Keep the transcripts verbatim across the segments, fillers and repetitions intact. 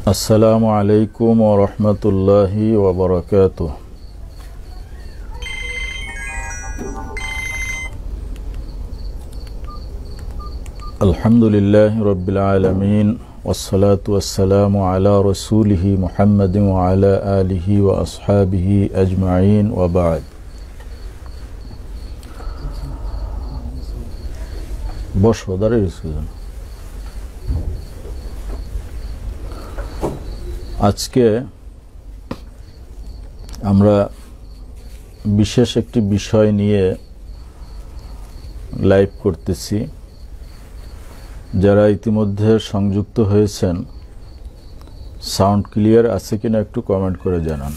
আসসালামু আলাইকুম ওয়া রাহমাতুল্লাহি ওয়া বারাকাতুহু। আলহামদুলিল্লাহি রাব্বিল আলামিন ওয়াসসালাতু ওয়াসসালামু আলা রাসূলিহি মুহাম্মাদিন ওয়া আলা আলিহি ওয়া আসহাবিহি আজমাইন ওয়া বা'দ। বসো, দাঁড়িয়ে রয়েছে। আজকে আমরা বিশেষ একটি বিষয় নিয়ে লাইভ করতেছি। যারা ইতিমধ্যে সংযুক্ত হয়েছেন, সাউন্ড ক্লিয়ার আছে কিনা একটু কমেন্ট করে জানান।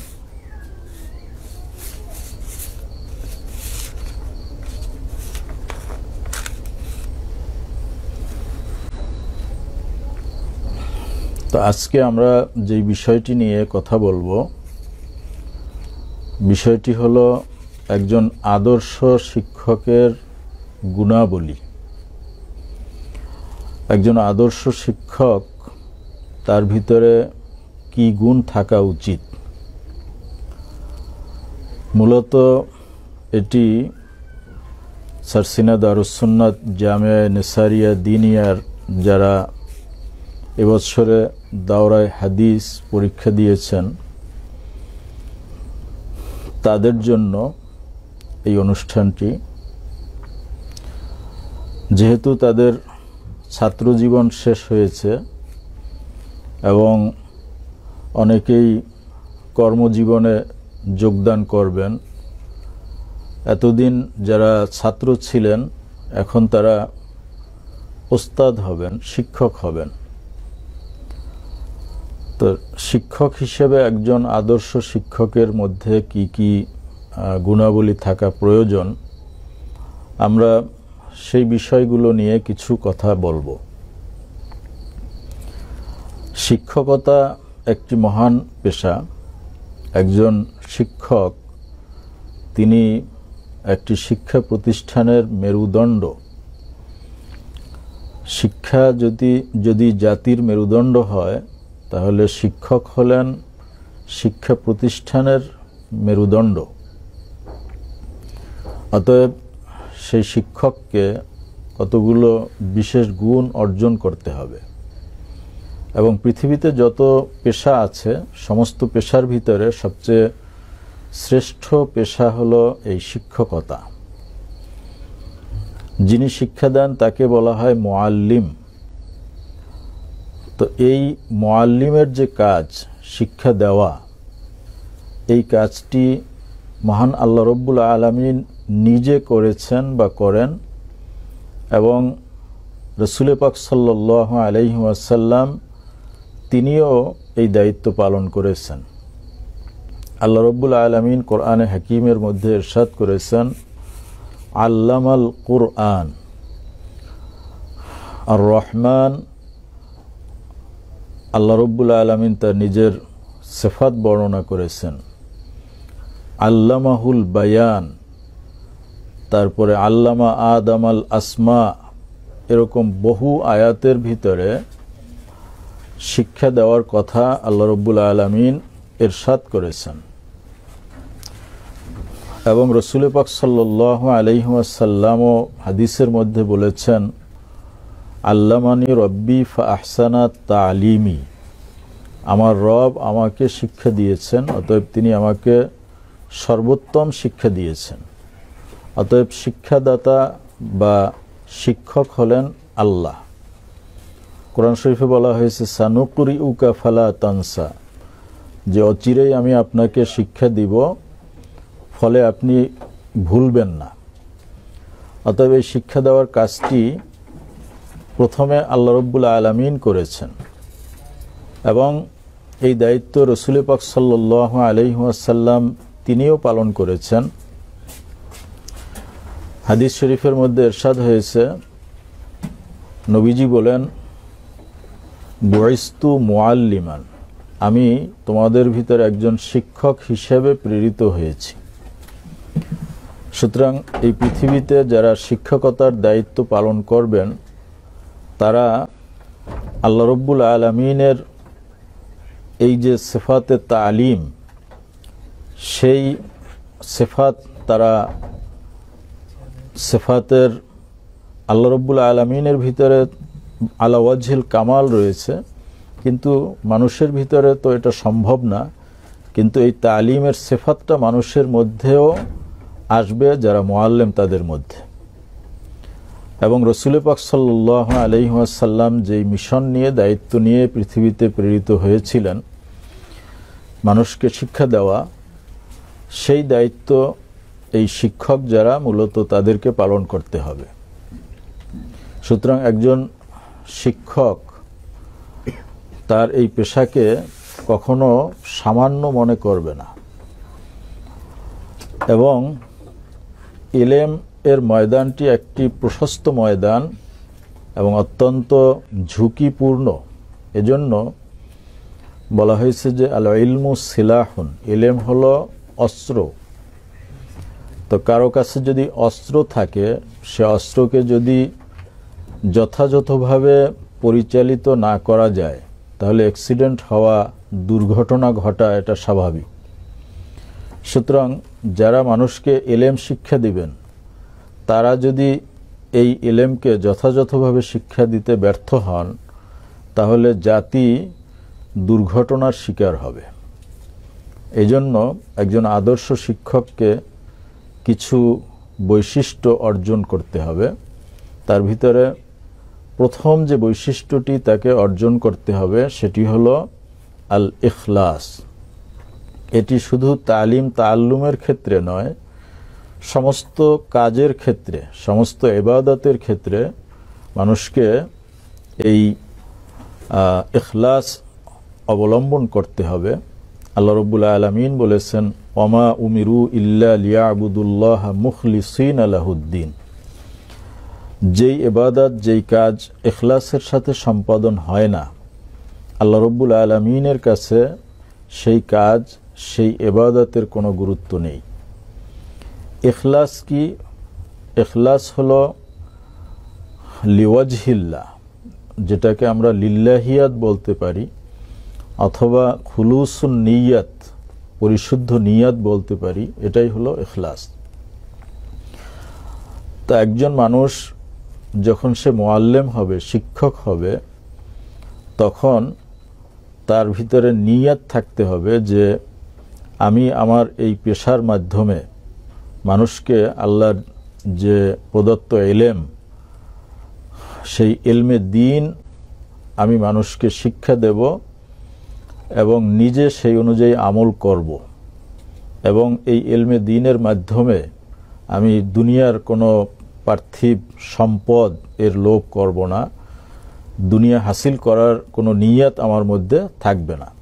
তো আজকে আমরা যে বিষয়টি নিয়ে কথা বলবো, বিষয়টি হলো একজন আদর্শ শিক্ষকের গুণাবলী। একজন আদর্শ শিক্ষক, তার ভিতরে কি গুণ থাকা উচিত। মূলত এটি সারসিনা দারুস সুন্নাত জামিয়া নেসারিয়া দিনিয়ার যারা এবছরে দাওরায়ে হাদিস পরীক্ষা দিয়েছেন তাদের জন্য এই অনুষ্ঠানটি। যেহেতু তাদের ছাত্র জীবন শেষ হয়েছে এবং অনেকেই কর্মজীবনে যোগদান করবেন, এতদিন যারা ছাত্র ছিলেন এখন তারা ওস্তাদ হবেন, শিক্ষক হবেন। তো শিক্ষক হিসেবে একজন আদর্শ শিক্ষকের মধ্যে কি কি গুণাবলী থাকা প্রয়োজন, আমরা সেই বিষয়গুলো নিয়ে কিছু কথা বলবো। শিক্ষকতা একটি মহান পেশা। একজন শিক্ষক, তিনি একটি শিক্ষা প্রতিষ্ঠানের মেরুদণ্ড। শিক্ষা যদি যদি জাতির মেরুদণ্ড হয়, তাহলে শিক্ষক হলেন শিক্ষা প্রতিষ্ঠানের মেরুদণ্ড। অতএব সেই শিক্ষককে কতগুলো বিশেষ গুণ অর্জন করতে হবে। এবং পৃথিবীতে যত পেশা আছে, সমস্ত পেশার ভিতরে সবচেয়ে শ্রেষ্ঠ পেশা হলো এই শিক্ষকতা। যিনি শিক্ষা দেন তাকে বলা হয় মুআল্লিম। তো এই মুআল্লিমের যে কাজ, শিক্ষা দেওয়া, এই কাজটি মহান আল্লাহ রব্বুল আলামিন নিজে করেছেন বা করেন, এবং রাসূল পাক সাল্লাল্লাহু আলাইহি ওয়াসাল্লাম তিনিও এই দায়িত্ব পালন করেছেন। আল্লাহ রব্বুল আলামিন কোরআনে হাকিমের মধ্যে ইরশাদ করেছেন, আল্লামাল কুরআন আর রহমান। আল্লাহ রব্বুল আলামিন তার নিজের সিফাত বর্ণনা করেছেন, আল্লামাহুল বায়ান। তারপরে আল্লামা আদামাল আসমা। এরকম বহু আয়াতের ভিতরে শিক্ষা দেওয়ার কথা আল্লাহ রব্বুল আলামিন ইরশাদ করেছেন। এবং রাসূল পাক সাল্লাল্লাহু আলাইহি ওয়াসাল্লামও হাদিসের মধ্যে বলেছেন, আল্লামানি রব্বি ফা আহসানা তালিমি। আমার রব আমাকে শিক্ষা দিয়েছেন, অতএব তিনি আমাকে সর্বোত্তম শিক্ষা দিয়েছেন। অতএব শিক্ষাদাতা বা শিক্ষক হলেন আল্লাহ। কোরআন শরীফে বলা হয়েছে, সানুকরিউকা ফালা তানসা, যে অচিরেই আমি আপনাকে শিক্ষা দিব, ফলে আপনি ভুলবেন না। অতএব এই শিক্ষা দেওয়ার কাজটি প্রথমে আল্লাহ রব্বুল আলামিন করেছেন, এবং এই দায়িত্ব রাসূল পাক সাল্লাল্লাহু আলাইহি ওয়াসাল্লাম তিনিও পালন করেছেন। হাদিস শরীফের মধ্যে ইরশাদ হয়েছে, নবীজি বলেন, বুইস্তু মুআল্লিমান, আমি তোমাদের ভিতরে একজন শিক্ষক হিসেবে প্রেরিত হয়েছি। সুতরাং এই পৃথিবীতে যারা শিক্ষকতার দায়িত্ব পালন করবেন, তারা আল্লাহ রব্বুল আলামিনের এই যে সিফাতে তালিম, সেই সিফাত তারা সিফাতের আল্লাহ রাব্বুল আলামিনের ভিতরে আলা ওয়াজহিল কামাল রয়েছে, কিন্তু মানুষের ভিতরে তো এটা সম্ভব না। কিন্তু এই তালিমের সিফাতটা মানুষের মধ্যেও আসবে যারা মুআল্লিম তাদের মধ্যে। এবং রাসূল পাক সাল্লাল্লাহু আলাইহি ওয়াসাল্লাম যেই মিশন নিয়ে দায়িত্ব নিয়ে পৃথিবীতে প্রেরিত হয়েছিলেন মানুষকে শিক্ষা দেওয়া, সেই দায়িত্ব এই শিক্ষক যারা মূলত তাদেরকে পালন করতে হবে। সুতরাং একজন শিক্ষক তার এই পেশাকে কখনো সামান্য মনে করবে না এবং ইলম এর ময়দানটি একটি প্রশস্ত ময়দান এবং অত্যন্ত ঝুঁকিপূর্ণ। এজন্য বলা হয়েছে যে আল ইলমু সিলাহুন, ইলম হলো অস্ত্র। তো কারো কাছে যদি অস্ত্র থাকে, সে অস্ত্রকে যদি যথাযথভাবে পরিচালিত না করা যায় তাহলে অ্যাক্সিডেন্ট হওয়া, দুর্ঘটনা ঘটা এটা স্বাভাবিক। সুতরাং যারা মানুষকে ইলম শিক্ষা দিবেন তারা যদি এই ইলমকে যথাযথভাবে শিক্ষা দিতে ব্যর্থ হন তাহলে জাতি দুর্ঘটনার শিকার হবে। এজন্য একজন আদর্শ শিক্ষককে কিছু বৈশিষ্ট্য অর্জন করতে হবে। তার ভিতরে প্রথম যে বৈশিষ্ট্যটি তাকে অর্জন করতে হবে সেটি হলো আল ইখলাস। এটি শুধু তালিম তাআল্লুমের ক্ষেত্রে নয়, সমস্ত কাজের ক্ষেত্রে, সমস্ত ইবাদতের ক্ষেত্রে মানুষকে এই ইখলাস অবলম্বন করতে হবে। আল্লাহ রাব্বুল আলামিন বলেছেন, ওমা উমিরু ইল্লা লিয়াবুদুল্লাহ মুখলিসিনা লাহুদ্দিন। যেই ইবাদত, যেই কাজ ইখলাসের সাথে সম্পাদন হয় না, আল্লাহ রাব্বুল আলামিনের কাছে সেই কাজ, সেই ইবাদতের কোনো গুরুত্ব নেই। ইখলাস কি? ইখলাস হলো লিওয়াজহিল্লাহ, যেটাকে আমরা লিল্লাহিয়াত বলতে পারি, অথবা খুলুসুন নিয়াত, পরিশুদ্ধ নিয়াত বলতে পারি। এটাই হলো ইখলাস। তা একজন মানুষ যখন সে মুআল্লিম হবে, শিক্ষক হবে, তখন তার ভিতরে নিয়াত থাকতে হবে যে আমি আমার এই পেশার মাধ্যমে মানুষকে আল্লাহর যে প্রদত্ত ইলম, সেই ইলমে দ্বীন আমি মানুষকে শিক্ষা দেব এবং নিজে সেই অনুযায়ী আমল করব এবং এই ইলমে দ্বীনের মাধ্যমে আমি দুনিয়ার কোনো পার্থিব সম্পদ এর লোভ করব না, দুনিয়া হাসিল করার কোনো নিয়ত আমার মধ্যে থাকবে না।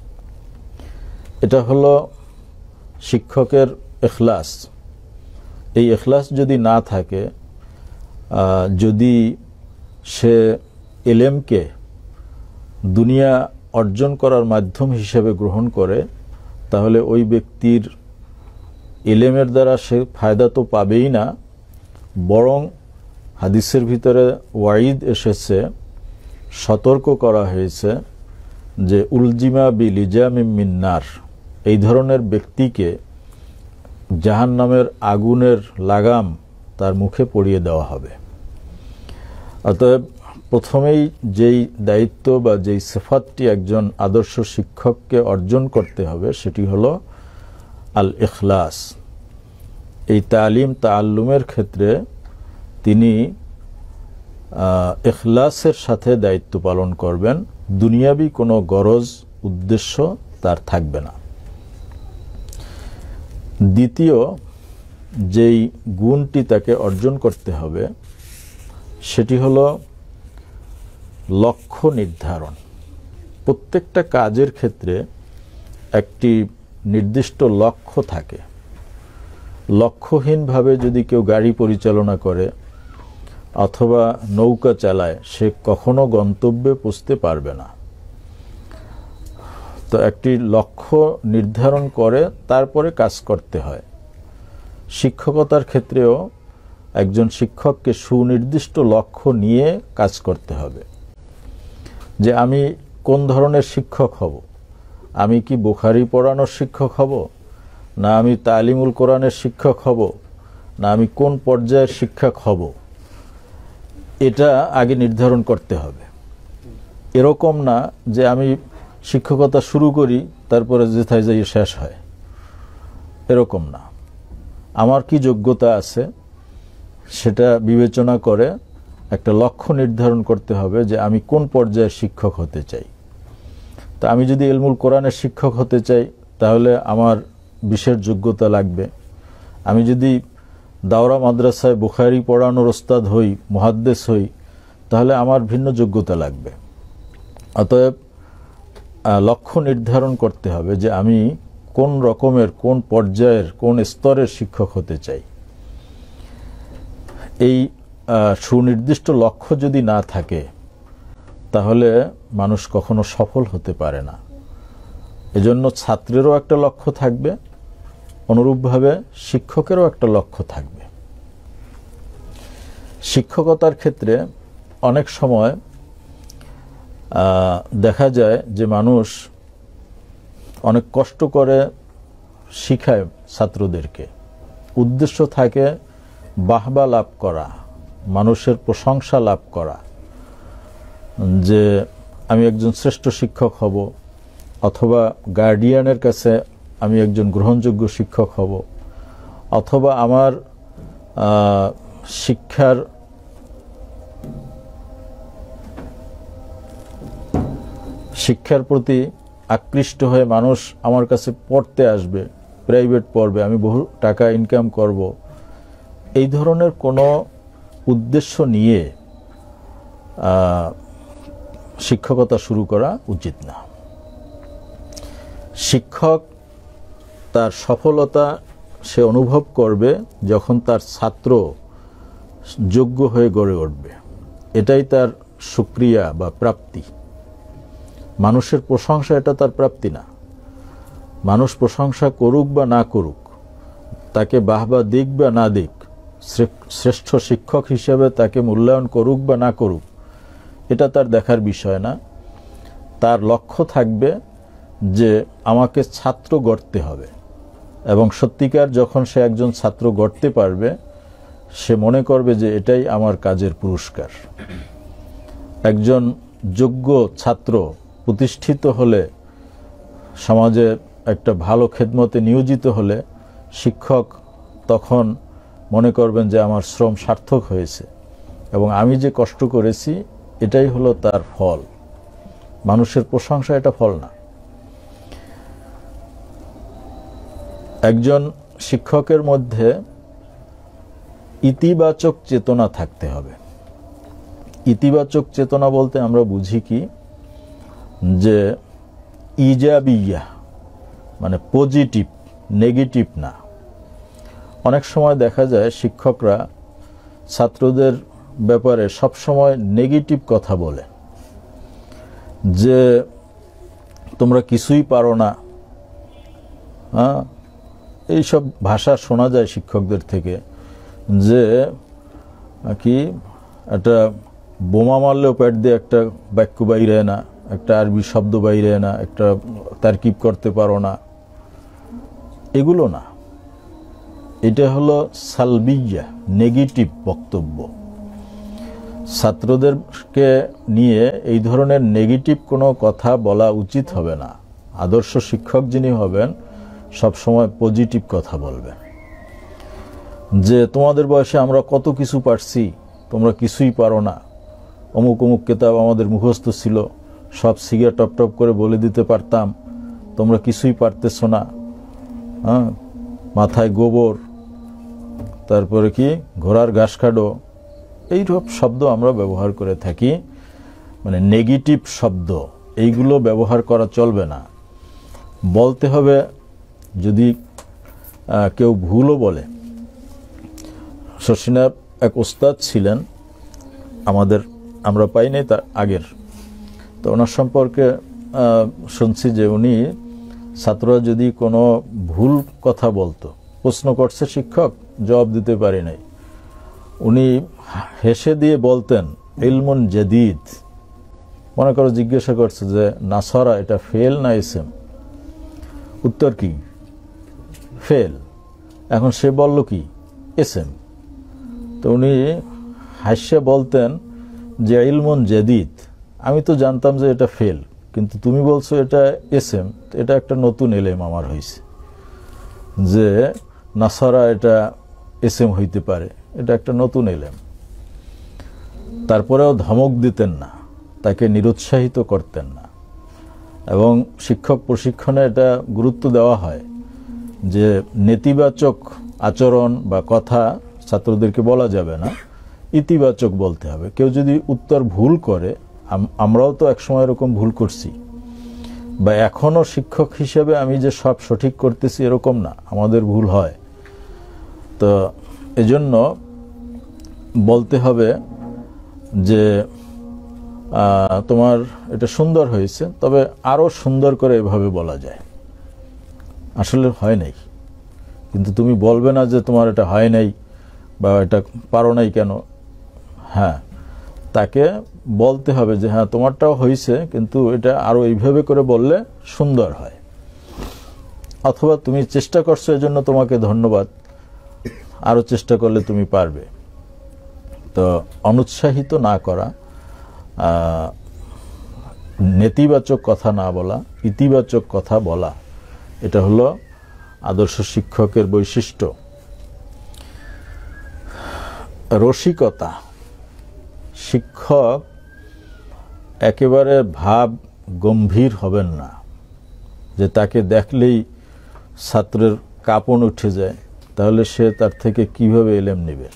এটা হলো শিক্ষকের ইখলাস। এই ইখলাস যদি না থাকে, যদি সে ইলমকে দুনিয়া অর্জন করার মাধ্যম হিসেবে গ্রহণ করে, তাহলে ওই ব্যক্তির ইলমের দ্বারা সে ফায়দা তো পাবেই না, বরং হাদিসের ভিতরে ওয়াইদ এসেছে, সতর্ক করা হয়েছে যে উলজিমা বি লিজামিম মিন নার, এই ধরনের ব্যক্তিকে জাহান্নামের আগুনের লাগাম তার মুখে পরিয়ে দেওয়া হবে। অতএব প্রথমেই যেই দায়িত্ব বা যেই সিফাতটি একজন আদর্শ শিক্ষককে অর্জন করতে হবে সেটি হলো আল ইখলাস। এই তালিম তাআল্লুমের ক্ষেত্রে তিনি ইখলাসের সাথে দায়িত্ব পালন করবেন, দুনিয়াবি কোনো গরজ উদ্দেশ্য তার থাকবে না। দ্বিতীয় যেই গুণটি তাকে অর্জন করতে হবে সেটি হলো লক্ষ্য নির্ধারণ। প্রত্যেকটা কাজের ক্ষেত্রে একটি নির্দিষ্ট লক্ষ্য থাকে। লক্ষ্যহীনভাবে যদি কেউ গাড়ি পরিচালনা করে অথবা নৌকা চালায়, সে কখনো গন্তব্যে পৌঁছতে পারবে না। তো একটি লক্ষ্য নির্ধারণ করে তারপরে কাজ করতে হয়। শিক্ষকতার ক্ষেত্রেও একজন শিক্ষককে সুনির্দিষ্ট লক্ষ্য নিয়ে কাজ করতে হবে যে আমি কোন ধরনের শিক্ষক হব। আমি কি বুখারী পড়ানোর শিক্ষক হব, না আমি তালিমুল কোরআনের শিক্ষক হব, না আমি কোন পর্যায়ের শিক্ষক হব, এটা আগে নির্ধারণ করতে হবে। এরকম না যে আমি শিক্ষকতা শুরু করি তারপরে যেথায় যাই শেষ হয়, এরকম না। আমার কি যোগ্যতা আছে সেটা বিবেচনা করে একটা লক্ষ্য নির্ধারণ করতে হবে যে আমি কোন পর্যায়ের শিক্ষক হতে চাই। তো আমি যদি ইলমুল কোরআনের শিক্ষক হতে চাই তাহলে আমার বিশেষ যোগ্যতা লাগবে। আমি যদি দাওরা মাদ্রাসায় বুখারী পড়ানোর ওস্তাদ হই, মুহাদ্দিস হই, তাহলে আমার ভিন্ন যোগ্যতা লাগবে। অতএব লক্ষ্য নির্ধারণ করতে হবে যে আমি কোন রকমের, কোন পর্যায়ের, কোন স্তরের শিক্ষক হতে চাই। এই সুনির্দিষ্ট লক্ষ্য যদি না থাকে তাহলে মানুষ কখনো সফল হতে পারে না। এজন্য ছাত্রেরও একটা লক্ষ্য থাকবে, অনুরূপভাবে শিক্ষকেরও একটা লক্ষ্য থাকবে। শিক্ষকতার ক্ষেত্রে অনেক সময় দেখা যায় যে মানুষ অনেক কষ্ট করে শিখায় ছাত্রদেরকে, উদ্দেশ্য থাকে বাহবা লাভ করা, মানুষের প্রশংসা লাভ করা, যে আমি একজন শ্রেষ্ঠ শিক্ষক হব, অথবা গার্ডিয়ানের কাছে আমি একজন গ্রহণযোগ্য শিক্ষক হব, অথবা আমার শিক্ষার শিক্ষার প্রতি আকৃষ্ট হয়ে মানুষ আমার কাছে পড়তে আসবে, প্রাইভেট পড়বে, আমি বহু টাকা ইনকাম করব, এই ধরনের কোনো উদ্দেশ্য নিয়ে শিক্ষকতা শুরু করা উচিত না। শিক্ষক তার সফলতা সে অনুভব করবে যখন তার ছাত্র যোগ্য হয়ে গড়ে উঠবে, এটাই তার শুকরিয়া বা প্রাপ্তি। মানুষের প্রশংসা এটা তার প্রাপ্তি না। মানুষ প্রশংসা করুক বা না করুক, তাকে বাহবা দিক বা না দিক, শ্রেষ্ঠ শিক্ষক হিসেবে তাকে মূল্যায়ন করুক বা না করুক, এটা তার দেখার বিষয় না। তার লক্ষ্য থাকবে যে আমাকে ছাত্র গড়তে হবে, এবং সত্যিকার যখন সে একজন ছাত্র গড়তে পারবে সে মনে করবে যে এটাই আমার কাজের পুরস্কার। একজন যোগ্য ছাত্র প্রতিষ্ঠিত হলে, সমাজে একটা ভালো খেদমতে নিয়োজিত হলে শিক্ষক তখন মনে করবেন যে আমার শ্রম সার্থক হয়েছে এবং আমি যে কষ্ট করেছি এটাই হলো তার ফল। মানুষের প্রশংসা এটা ফল না। একজন শিক্ষকের মধ্যে ইতিবাচক চেতনা থাকতে হবে। ইতিবাচক চেতনা বলতে আমরা বুঝি কি, যে ইজাবিয়া মানে পজিটিভ, নেগেটিভ না। অনেক সময় দেখা যায় শিক্ষকরা ছাত্রদের ব্যাপারে সব সময় নেগেটিভ কথা বলে, যে তোমরা কিছুই পারো না, হ্যাঁ, এইসব ভাষা শোনা যায় শিক্ষকদের থেকে, যে কি একটা বোমা মারলেও পেট দিয়ে একটা বাক্য বাইরে না, একটা আরবি শব্দ বাইরে না, একটা তারকিব করতে পারো না। এগুলো না, এটা হলো সালবিয়া, নেগেটিভ বক্তব্য। ছাত্রদেরকে নিয়ে এই ধরনের নেগেটিভ কোনো কথা বলা উচিত হবে না। আদর্শ শিক্ষক যিনি হবেন সব সময় পজিটিভ কথা বলবেন, যে তোমাদের বয়সে আমরা কত কিছু পারছি, তোমরা কিছুই পারো না। অমুক অমুক কিতাব আমাদের মুখস্থ ছিল, সব সিগা টপ টপ করে বলে দিতে পারতাম, তোমরা কিছুই পারতেছো না। হ্যাঁ, মাথায় গোবর, তারপরে কি ঘোড়ার ঘাস খাডো, এইসব শব্দ আমরা ব্যবহার করে থাকি, মানে নেগেটিভ শব্দ। এইগুলো ব্যবহার করা চলবে না। বলতে হবে, যদি কেউ ভুলও বলে। শশিনা এক ওস্তাদ ছিলেন আমাদের, আমরা পাই নাই তার আগের, তো ওনার সম্পর্কে শুনছি যে উনি ছাত্ররা যদি কোনো ভুল কথা বলতো, প্রশ্ন করছে শিক্ষক, জবাব দিতে পারি নাই, উনি হেসে দিয়ে বলতেন ইলমুন জাদিদ। মনে করো জিজ্ঞাসা করছে যে নাসারা এটা ফেল না ইসম, উত্তর কি? ফেল। এখন সে বলল কি? এসএম। তো উনি হাস্যে বলতেন যে ইলমুন জাদিদ, আমি তো জানতাম যে এটা ফেল, কিন্তু তুমি বলছো এটা এসএম, এটা একটা নতুন এলেম আমার হয়েছে যে নাসারা এটা এসএম হইতে পারে, এটা একটা নতুন এলেম। তারপরেও ধমক দিতেন না, তাকে নিরুৎসাহিত করতেন না। এবং শিক্ষক প্রশিক্ষণে এটা গুরুত্ব দেওয়া হয় যে নেতিবাচক আচরণ বা কথা ছাত্রদেরকে বলা যাবে না, ইতিবাচক বলতে হবে। কেউ যদি উত্তর ভুল করে, আমরাও তো একসময় এরকম ভুল করছি, বা এখনও শিক্ষক হিসেবে আমি যে সব সঠিক করতেছি এরকম না, আমাদের ভুল হয়। তো এজন্য বলতে হবে যে তোমার এটা সুন্দর হয়েছে, তবে আরও সুন্দর করে এভাবে বলা যায়। আসলে হয় নাই, কিন্তু তুমি বলবে না যে তোমার এটা হয় নাই বা এটা পারো নাই কেন। হ্যাঁ, তাকে বলতে হবে যে হ্যাঁ তোমারটাও হয়েছে, কিন্তু এটা আরও এইভাবে করে বললে সুন্দর হয়। অথবা তুমি চেষ্টা করছো এজন্য তোমাকে ধন্যবাদ, আরও চেষ্টা করলে তুমি পারবে। তো অনুৎসাহিত না করা, নেতিবাচক কথা না বলা, ইতিবাচক কথা বলা, এটা হলো আদর্শ শিক্ষকের বৈশিষ্ট্য। রসিকতা, শিক্ষক একেবারে ভাব গম্ভীর হবেন না যে তাকে দেখলেই ছাত্রের কাঁপন উঠে যায়, তাহলে সে তার থেকে কিভাবে এলেম নেবে।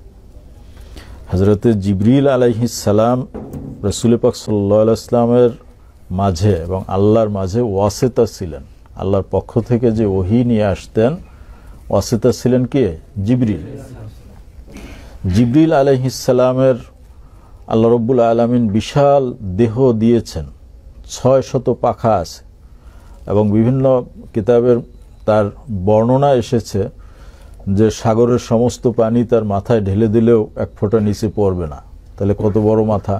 হযরতে জিবরিল আলাইহিস সালাম রাসূল পাক সাল্লাল্লাহু আলাইহি ওয়াসাল্লামের মাঝে এবং আল্লাহর মাঝে ওয়াসিতা ছিলেন। আল্লাহর পক্ষ থেকে যে ওহী নিয়ে আসতেন, ওয়াসিতা ছিলেন কে? জিবরিল। জিবরিল আলাইহিস সালামের আল্লাহ রব্বুল আলামিন বিশাল দেহ দিয়েছেন, ছয় শত পাখা আছে, এবং বিভিন্ন কিতাবের তার বর্ণনা এসেছে যে সাগরের সমস্ত পানি তার মাথায় ঢেলে দিলেও এক ফোঁটা নিচে পড়বে না। তাহলে কত বড় মাথা!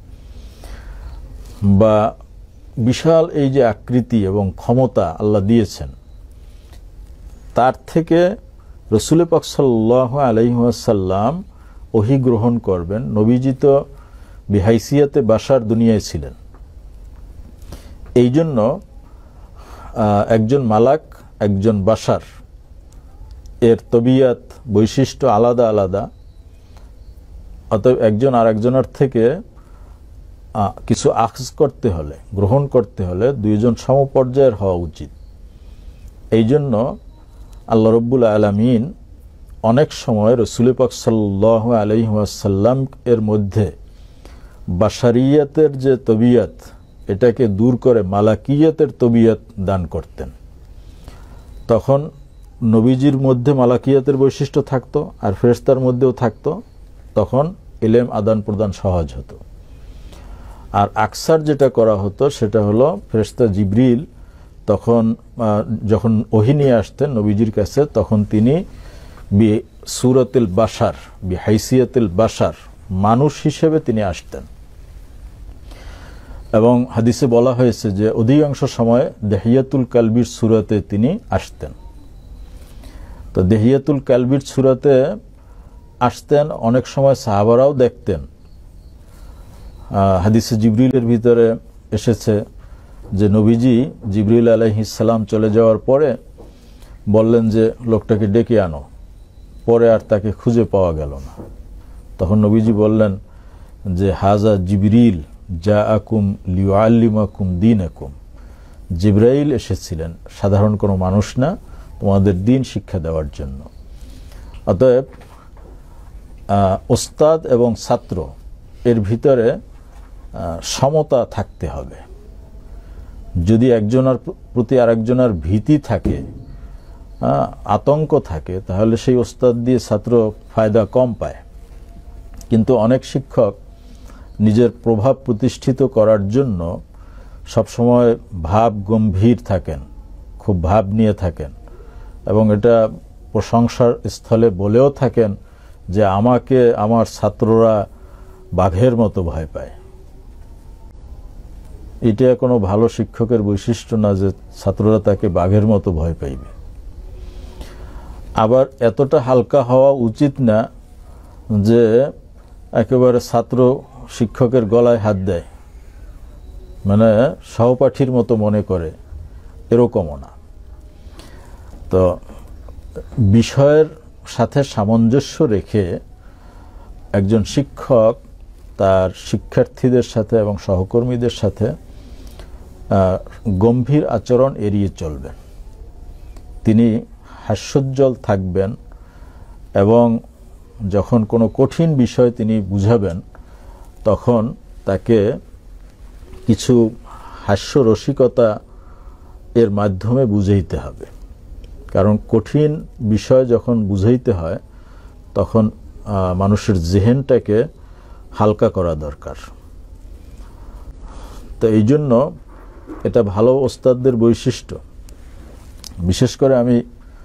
বা বিশাল এই যে আকৃতি এবং ক্ষমতা আল্লাহ দিয়েছেন, তার থেকে রাসূল পাক সাল্লাল্লাহু আলাইহি ওয়াসাল্লাম ওহী গ্রহণ করবেন। নবীজি তো বিহাইসিয়াতে বাশার দুনিয়ায় ছিলেন, এই জন্য একজন মালাক একজন বাশার এর তবিয়াত বৈশিষ্ট্য আলাদা আলাদা। অতএব একজন আর একজনের থেকে কিছু আখজ করতে হলে, গ্রহণ করতে হলে দুইজন সমপর্যায়ের হওয়া উচিত। এই জন্য আল্লাহ রব্বুল আলামিন অনেক সময় রাসূল পাক সাল্লাল্লাহু আলাইহি ওয়াসাল্লাম এর মধ্যে বাশারিয়াতের যে তবিয়াত, এটাকে দূর করে মালাকিয়াতের তবিয়াত দান করতেন। তখন নবীজির মধ্যে মালাকিয়াতের বৈশিষ্ট্য থাকতো আর ফেরেশতার মধ্যেও থাকতো, তখন ইলম আদান প্রদান সহজ হতো। আর আকসার যেটা করা হতো সেটা হলো ফেরেশতা জিবরিল তখন যখন ওহী নিয়ে আসতেন নবীজির কাছে, তখন তিনি বি সূরাতুল বাশার, বি হাইসিয়াতুল বাশার, মানুষ হিসেবে তিনি আসতেন। এবং হাদিসে বলা হয়েছে যে অধিকাংশ সময় দেহিয়াতুল কালবির সূরাতে তিনি আসতেন। তো দেহিয়াতুল কালবির সূরাতে আসতেন, অনেক সময় সাহাবারাও দেখতেন। হাদিসে জিবরিলের ভিতরে এসেছে যে নবীজি জিবরিল আলাইহিস সালাম চলে যাওয়ার পরে বললেন যে লোকটাকে ডেকে আনো, পরে আর তাকে খুঁজে পাওয়া গেল না। তখন নবীজি বললেন যে হাজা জিবরিল জাআকুম লিউআল্লিমাকুম দীনাকুম, জিবরাইল এসেছিলেন, সাধারণ কোনো মানুষ না, তোমাদের দিন শিক্ষা দেওয়ার জন্য। অতএব ওস্তাদ এবং ছাত্র এর ভিতরে সমতা থাকতে হবে। যদি একজনের প্রতি আরেকজনের ভীতি থাকে, আতঙ্ক থাকে, তাহলে সেই ওস্তাদ দিয়ে ছাত্র ফায়দা কম পায়। কিন্তু অনেক শিক্ষক নিজের প্রভাব প্রতিষ্ঠিত করার জন্য সবসময় ভাব গম্ভীর থাকেন, খুব ভাব নিয়ে থাকেন, এবং এটা প্রশংসার স্থলে বলেও থাকেন যে আমাকে আমার ছাত্ররা বাঘের মতো ভয় পায়। এটা কোনো ভালো শিক্ষকের বৈশিষ্ট্য না যে ছাত্ররা তাকে বাঘের মতো ভয় পাইবে। আবার এতটা হালকা হওয়া উচিত না যে একেবারে ছাত্র শিক্ষকের গলায় হাত দেয়, মানে সহপাঠীর মতো মনে করে, এরকমও না। তো বিষয়ের সাথে সামঞ্জস্য রেখে একজন শিক্ষক তার শিক্ষার্থীদের সাথে এবং সহকর্মীদের সাথে গম্ভীর আচরণ এড়িয়ে চলবেন। তিনি হাস্যোজ্জ্বল থাকবেন এবং যখন কোনো কঠিন বিষয় তিনি বুঝাবেন তখন তাকে কিছু হাস্যরসিকতা এর মাধ্যমে বুঝাইতে হবে। কারণ কঠিন বিষয় যখন বুঝাইতে হয় তখন মানুষের জেহেনটাকে হালকা করা দরকার। তো এই জন্য এটা ভালো ওস্তাদদের বৈশিষ্ট্য। বিশেষ করে আমি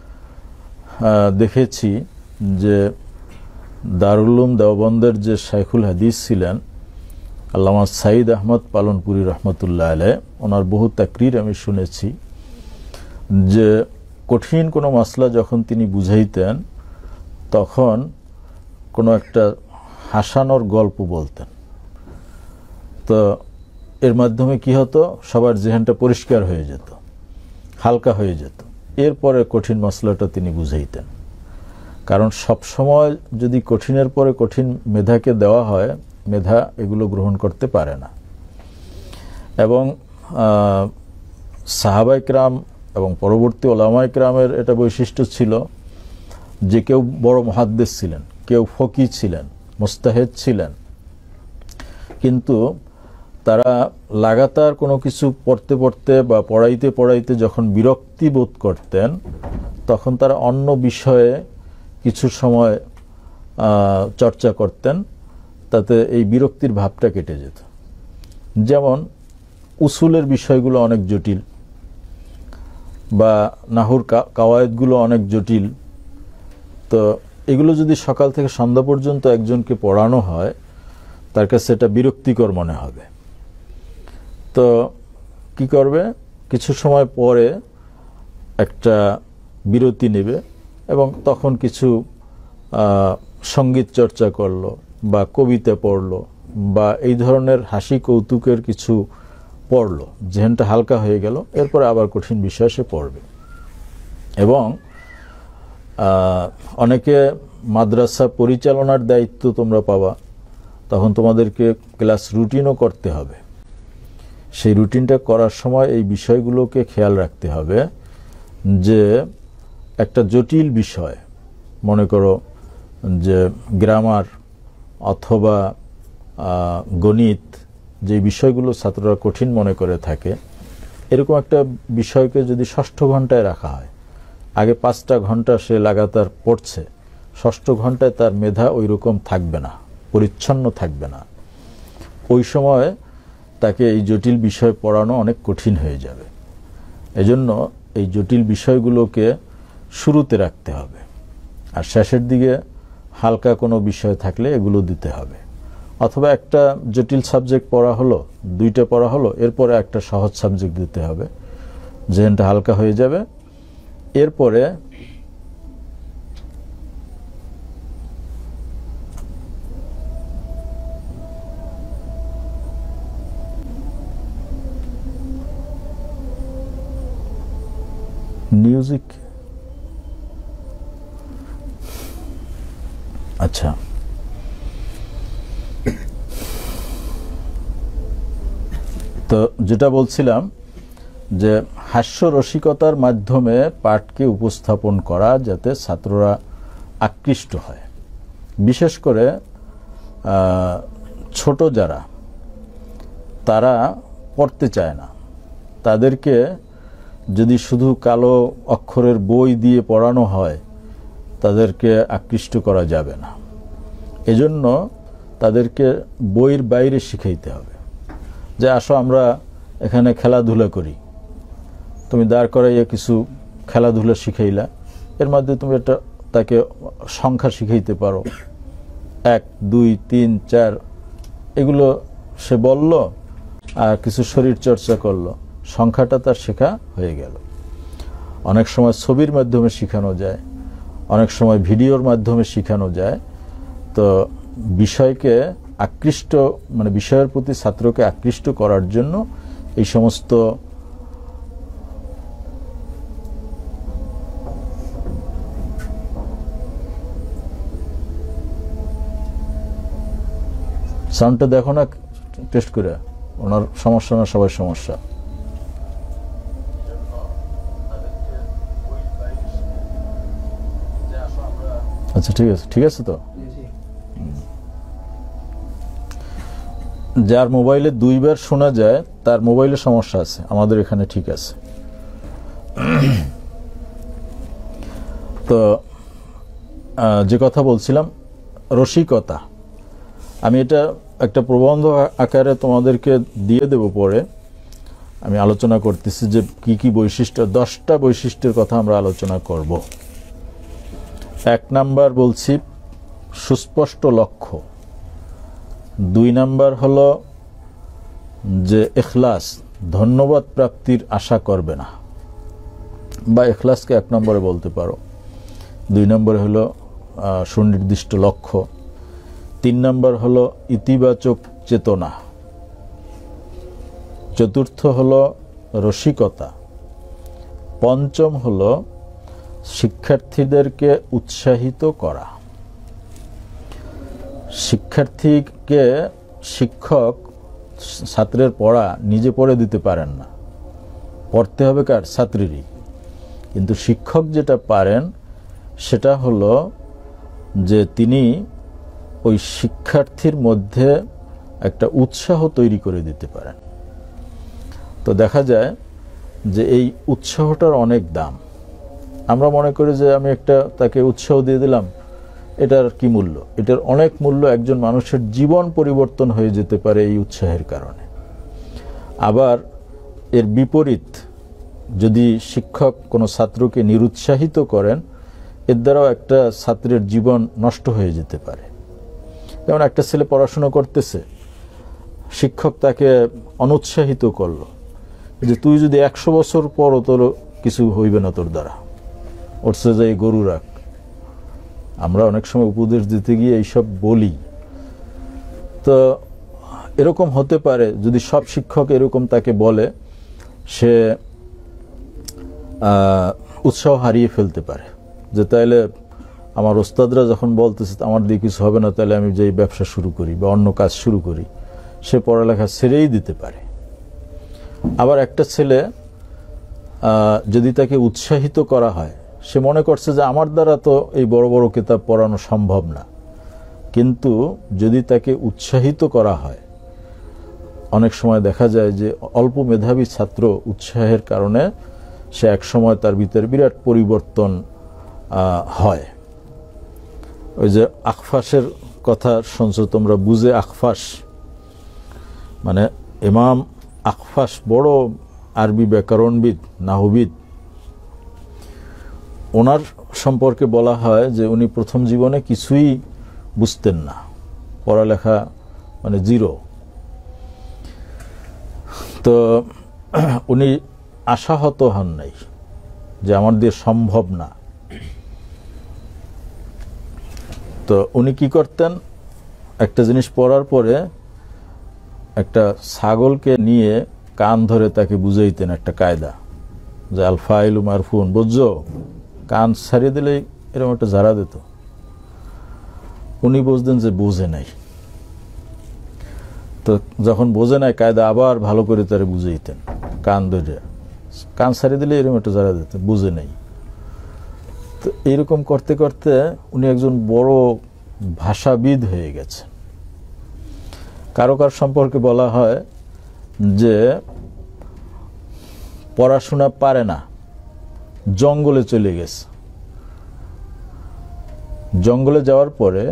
দেখেছি যে দারুল উলুম দেওবন্দের যে শাইখুল হাদিস ছিলেন আল্লামা সাঈদ আহমদ পালনপুরি রহমতুল্লাহ আলাইহ, ওনার বহু তাকরির আমি শুনেছি যে কঠিন কোনো মাসলা যখন তিনি বুঝাইতেন তখন কোনো একটা হাসানোর গল্প বলতেন। তো এর মাধ্যমে কি হতো, সবার জেহেনটা পরিষ্কার হয়ে যেত, হালকা হয়ে যেত। এরপরে কঠিন মাসলাটা তিনি বুঝাইতেন। কারণ সব সময় যদি কঠিনের পরে কঠিন মেধাকে দেওয়া হয়, মেধা এগুলো গ্রহণ করতে পারে না। এবং সাহাবায়ে কেরাম এবং পরবর্তী ওলামায়ে কেরামের এটা বৈশিষ্ট্য ছিল যে কেউ বড় মুহাদ্দিস ছিলেন, কেউ ফকি ছিলেন, মুস্তাহিদ ছিলেন, কিন্তু তারা লাগাতার কোনো কিছু পড়তে পড়তে বা পড়াইতে পড়াইতে যখন বিরক্তি বোধ করতেন তখন তারা অন্য বিষয়ে কিছু সময় চর্চা করতেন, তাতে এই বিরক্তির ভাবটা কেটে যেত। যেমন উসুলের বিষয়গুলো অনেক জটিল বা নাহুর কাওয়ায়েদগুলো অনেক জটিল। তো এগুলো যদি সকাল থেকে সন্ধ্যা পর্যন্ত একজনকে পড়ানো হয় তার কাছে এটা বিরক্তিকর মনে হবে। তো কি করবে, কিছু সময় পরে একটা বিরতি নেবে এবং তখন কিছু সঙ্গীত চর্চা করলো বা কবিতা পড়লো বা এই ধরনের হাসি কৌতুকের কিছু পড়লো, জেহেনটা হালকা হয়ে গেল, এরপরে আবার কঠিন বিষয় সে পড়বে। এবং অনেকে মাদ্রাসা পরিচালনার দায়িত্ব তোমরা পাবা, তখন তোমাদেরকে ক্লাস রুটিনও করতে হবে। সেই রুটিনটা করার সময় এই বিষয়গুলোকে খেয়াল রাখতে হবে যে একটা জটিল বিষয়, মনে করো যে গ্রামার অথবা গণিত, যে বিষয়গুলো ছাত্ররা কঠিন মনে করে থাকে, এরকম একটা বিষয়কে যদি ষষ্ঠ ঘন্টায় রাখা হয়, আগে পাঁচটা ঘন্টা সে লাগাতার পড়ছে, ষষ্ঠ ঘন্টায় তার মেধা ওই রকম থাকবে না, পরিচ্ছন্ন থাকবে না। ওই সময় তাকে এই জটিল বিষয় পড়ানো অনেক কঠিন হয়ে যাবে। এজন্য এই জটিল বিষয়গুলোকে শুরুতে রাখতে হবে, আর শেষের দিকে হালকা কোনো বিষয় থাকলে এগুলো দিতে হবে। অথবা একটা জটিল সাবজেক্ট পড়া হলো, দুইটা পড়া হলো, এরপরে একটা সহজ সাবজেক্ট দিতে হবে, জেহেনটা হালকা হয়ে যাবে। এরপরে মিউজিক, আচ্ছা তো যেটা বলছিলাম যে হাস্যরসিকতার মাধ্যমে পাঠকে উপস্থাপন করা যাতে ছাত্ররা আকৃষ্ট হয়। বিশেষ করে ছোট যারা, তারা পড়তে চায় না, তাদেরকে যদি শুধু কালো অক্ষরের বই দিয়ে পড়ানো হয় তাদেরকে আকৃষ্ট করা যাবে না। এজন্য তাদেরকে বইয়ের বাইরে শিখাইতে হবে যে আসো আমরা এখানে খেলাধুলা করি, তুমি দাঁড় করাইয়া কিছু খেলাধুলা শিখাইলা, এর মাধ্যমে তুমি একটা তাকে সংখ্যা শিখাইতে পারো, এক দুই তিন চার, এগুলো সে বলল, আর কিছু শরীর চর্চা করলো, সংখ্যাটা তার শেখা হয়ে গেল। অনেক সময় ছবির মাধ্যমে শেখানো যায়, অনেক সময় ভিডিওর মাধ্যমে শেখানো যায়। তো বিষয়কে আকৃষ্ট মানে বিষয়ের প্রতি ছাত্রকে আকৃষ্ট করার জন্য এই সমস্ত সাউন্ডটা দেখো না টেস্ট করে, ওনার সমস্যা না সবার সমস্যা। আচ্ছা ঠিক আছে, ঠিক আছে। তো যার মোবাইলে দুইবার শোনা যায় তার মোবাইলে সমস্যা আছে, আমাদের এখানে ঠিক আছে। তো যে কথা বলছিলাম, রসিকতা, আমি এটা একটা প্রবন্ধ আকারে তোমাদেরকে দিয়ে দেব পরে। আমি আলোচনা করতেছি যে কি কি বৈশিষ্ট্য, দশটা বৈশিষ্ট্যের কথা আমরা আলোচনা করব। এক নাম্বার বলছি সুস্পষ্ট লক্ষ্য, দুই নাম্বার হলো যে ইখলাস, ধন্যবাদ প্রাপ্তির আশা করবে না, বা ইখলাসকে এক নম্বরে বলতে পারো। দুই নম্বরে হলো সুনির্দিষ্ট লক্ষ্য, তিন নম্বর হলো ইতিবাচক চেতনা, চতুর্থ হলো রসিকতা, পঞ্চম হলো শিক্ষার্থীদেরকে উৎসাহিত করা। শিক্ষার্থীকে শিক্ষক ছাত্রের পড়া নিজে পড়ে দিতে পারেন না, পড়তে হবে কার? ছাত্রেরই। কিন্তু শিক্ষক যেটা পারেন সেটা হলো যে তিনি ওই শিক্ষার্থীর মধ্যে একটা উৎসাহ তৈরি করে দিতে পারেন। তো দেখা যায় যে এই উৎসাহটার অনেক দাম। আমরা মনে করি যে আমি একটা তাকে উৎসাহ দিয়ে দিলাম, এটার কি মূল্য? এটার অনেক মূল্য। একজন মানুষের জীবন পরিবর্তন হয়ে যেতে পারে এই উৎসাহের কারণে। আবার এর বিপরীত, যদি শিক্ষক কোনো ছাত্রকে নিরুৎসাহিত করেন, এর দ্বারাও একটা ছাত্রের জীবন নষ্ট হয়ে যেতে পারে। যেমন একটা ছেলে পড়াশোনা করতেছে, শিক্ষক তাকে অনুৎসাহিত করলো যে তুই যদি একশো বছর পরও তোর কিছু হইবে না তোর দ্বারা, ওরছে যে গরু রাখ। আমরা অনেক সময় উপদেশ দিতে গিয়ে এইসব বলি। তো এরকম হতে পারে, যদি সব শিক্ষক এরকম তাকে বলে, সে উৎসাহ হারিয়ে ফেলতে পারে যে তাইলে আমার ওস্তাদরা যখন বলতেছে আমার দিয়ে কিছু হবে না, তাহলে আমি যেই ব্যবসা শুরু করি বা অন্য কাজ শুরু করি, সে পড়ালেখা ছেড়েই দিতে পারে। আবার একটা ছেলে যদি তাকে উৎসাহিত করা হয়, সে মনে করছে যে আমার দ্বারা তো এই বড় বড় কিতাব পড়ানো সম্ভব না। কিন্তু যদি তাকে উৎসাহিত করা হয়, অনেক সময় দেখা যায় যে অল্প মেধাবী ছাত্র উৎসাহের কারণে সে এক সময় তার ভিতরে বিরাট পরিবর্তন হয়। ওই যে আখফাসের কথা শুনছো তোমরা, বুঝে আখফাস মানে ইমাম আখফাস বড় আরবি ব্যাকরণবিদ, নাহবিদ। ওনার সম্পর্কে বলা হয় যে উনি প্রথম জীবনে কিছুই বুঝতেন না, পড়ালেখা মানে জিরো। তো উনি আশাহত হন নাই যে আমার দিয়ে সম্ভব না। তো উনি কি করতেন, একটা জিনিস পড়ার পরে একটা ছাগলকে নিয়ে কান ধরে তাকে বুঝাইতেন একটা কায়দা, যে আল ফাইলু মারফুন, বুঝছো? কান ছাড়িয়ে দিলেই এরকম একটা ঝাড়া দিত। উনি বুঝতেন যে বোঝে নাই। তো যখন বোঝে নাই কায়দা আবার ভালো করে তারে বুঝাইতেন, কান ধরে কান ছাড়িয়ে দিলে এরকম একটা ঝাড়া দিত, বুঝে নাই। তো এইরকম করতে করতে উনি একজন বড় ভাষাবিদ হয়ে গেছে। কারো কার সম্পর্কে বলা হয় যে পড়াশোনা পারে না, জঙ্গলে চলে গেছে। জঙ্গলে যাওয়ার পরে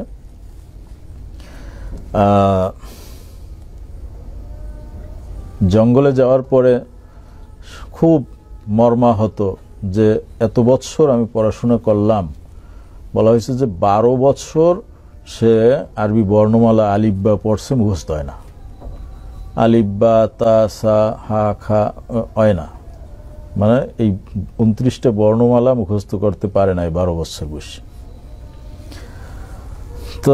জঙ্গলে যাওয়ার পরে খুব মর্মাহত যে এত বছর আমি পড়াশোনা করলাম। বলা হয়েছে যে বারো বছর সে আরবি বর্ণমালা আলিফ বা পড়ছে, মুখস্থ হয় না। আলিফ বা তা সা হা খা হয় না, মানে এই উনত্রিশটা বর্ণমালা মুখস্থ করতে পারে নাই বারো বছর বয়সে। তো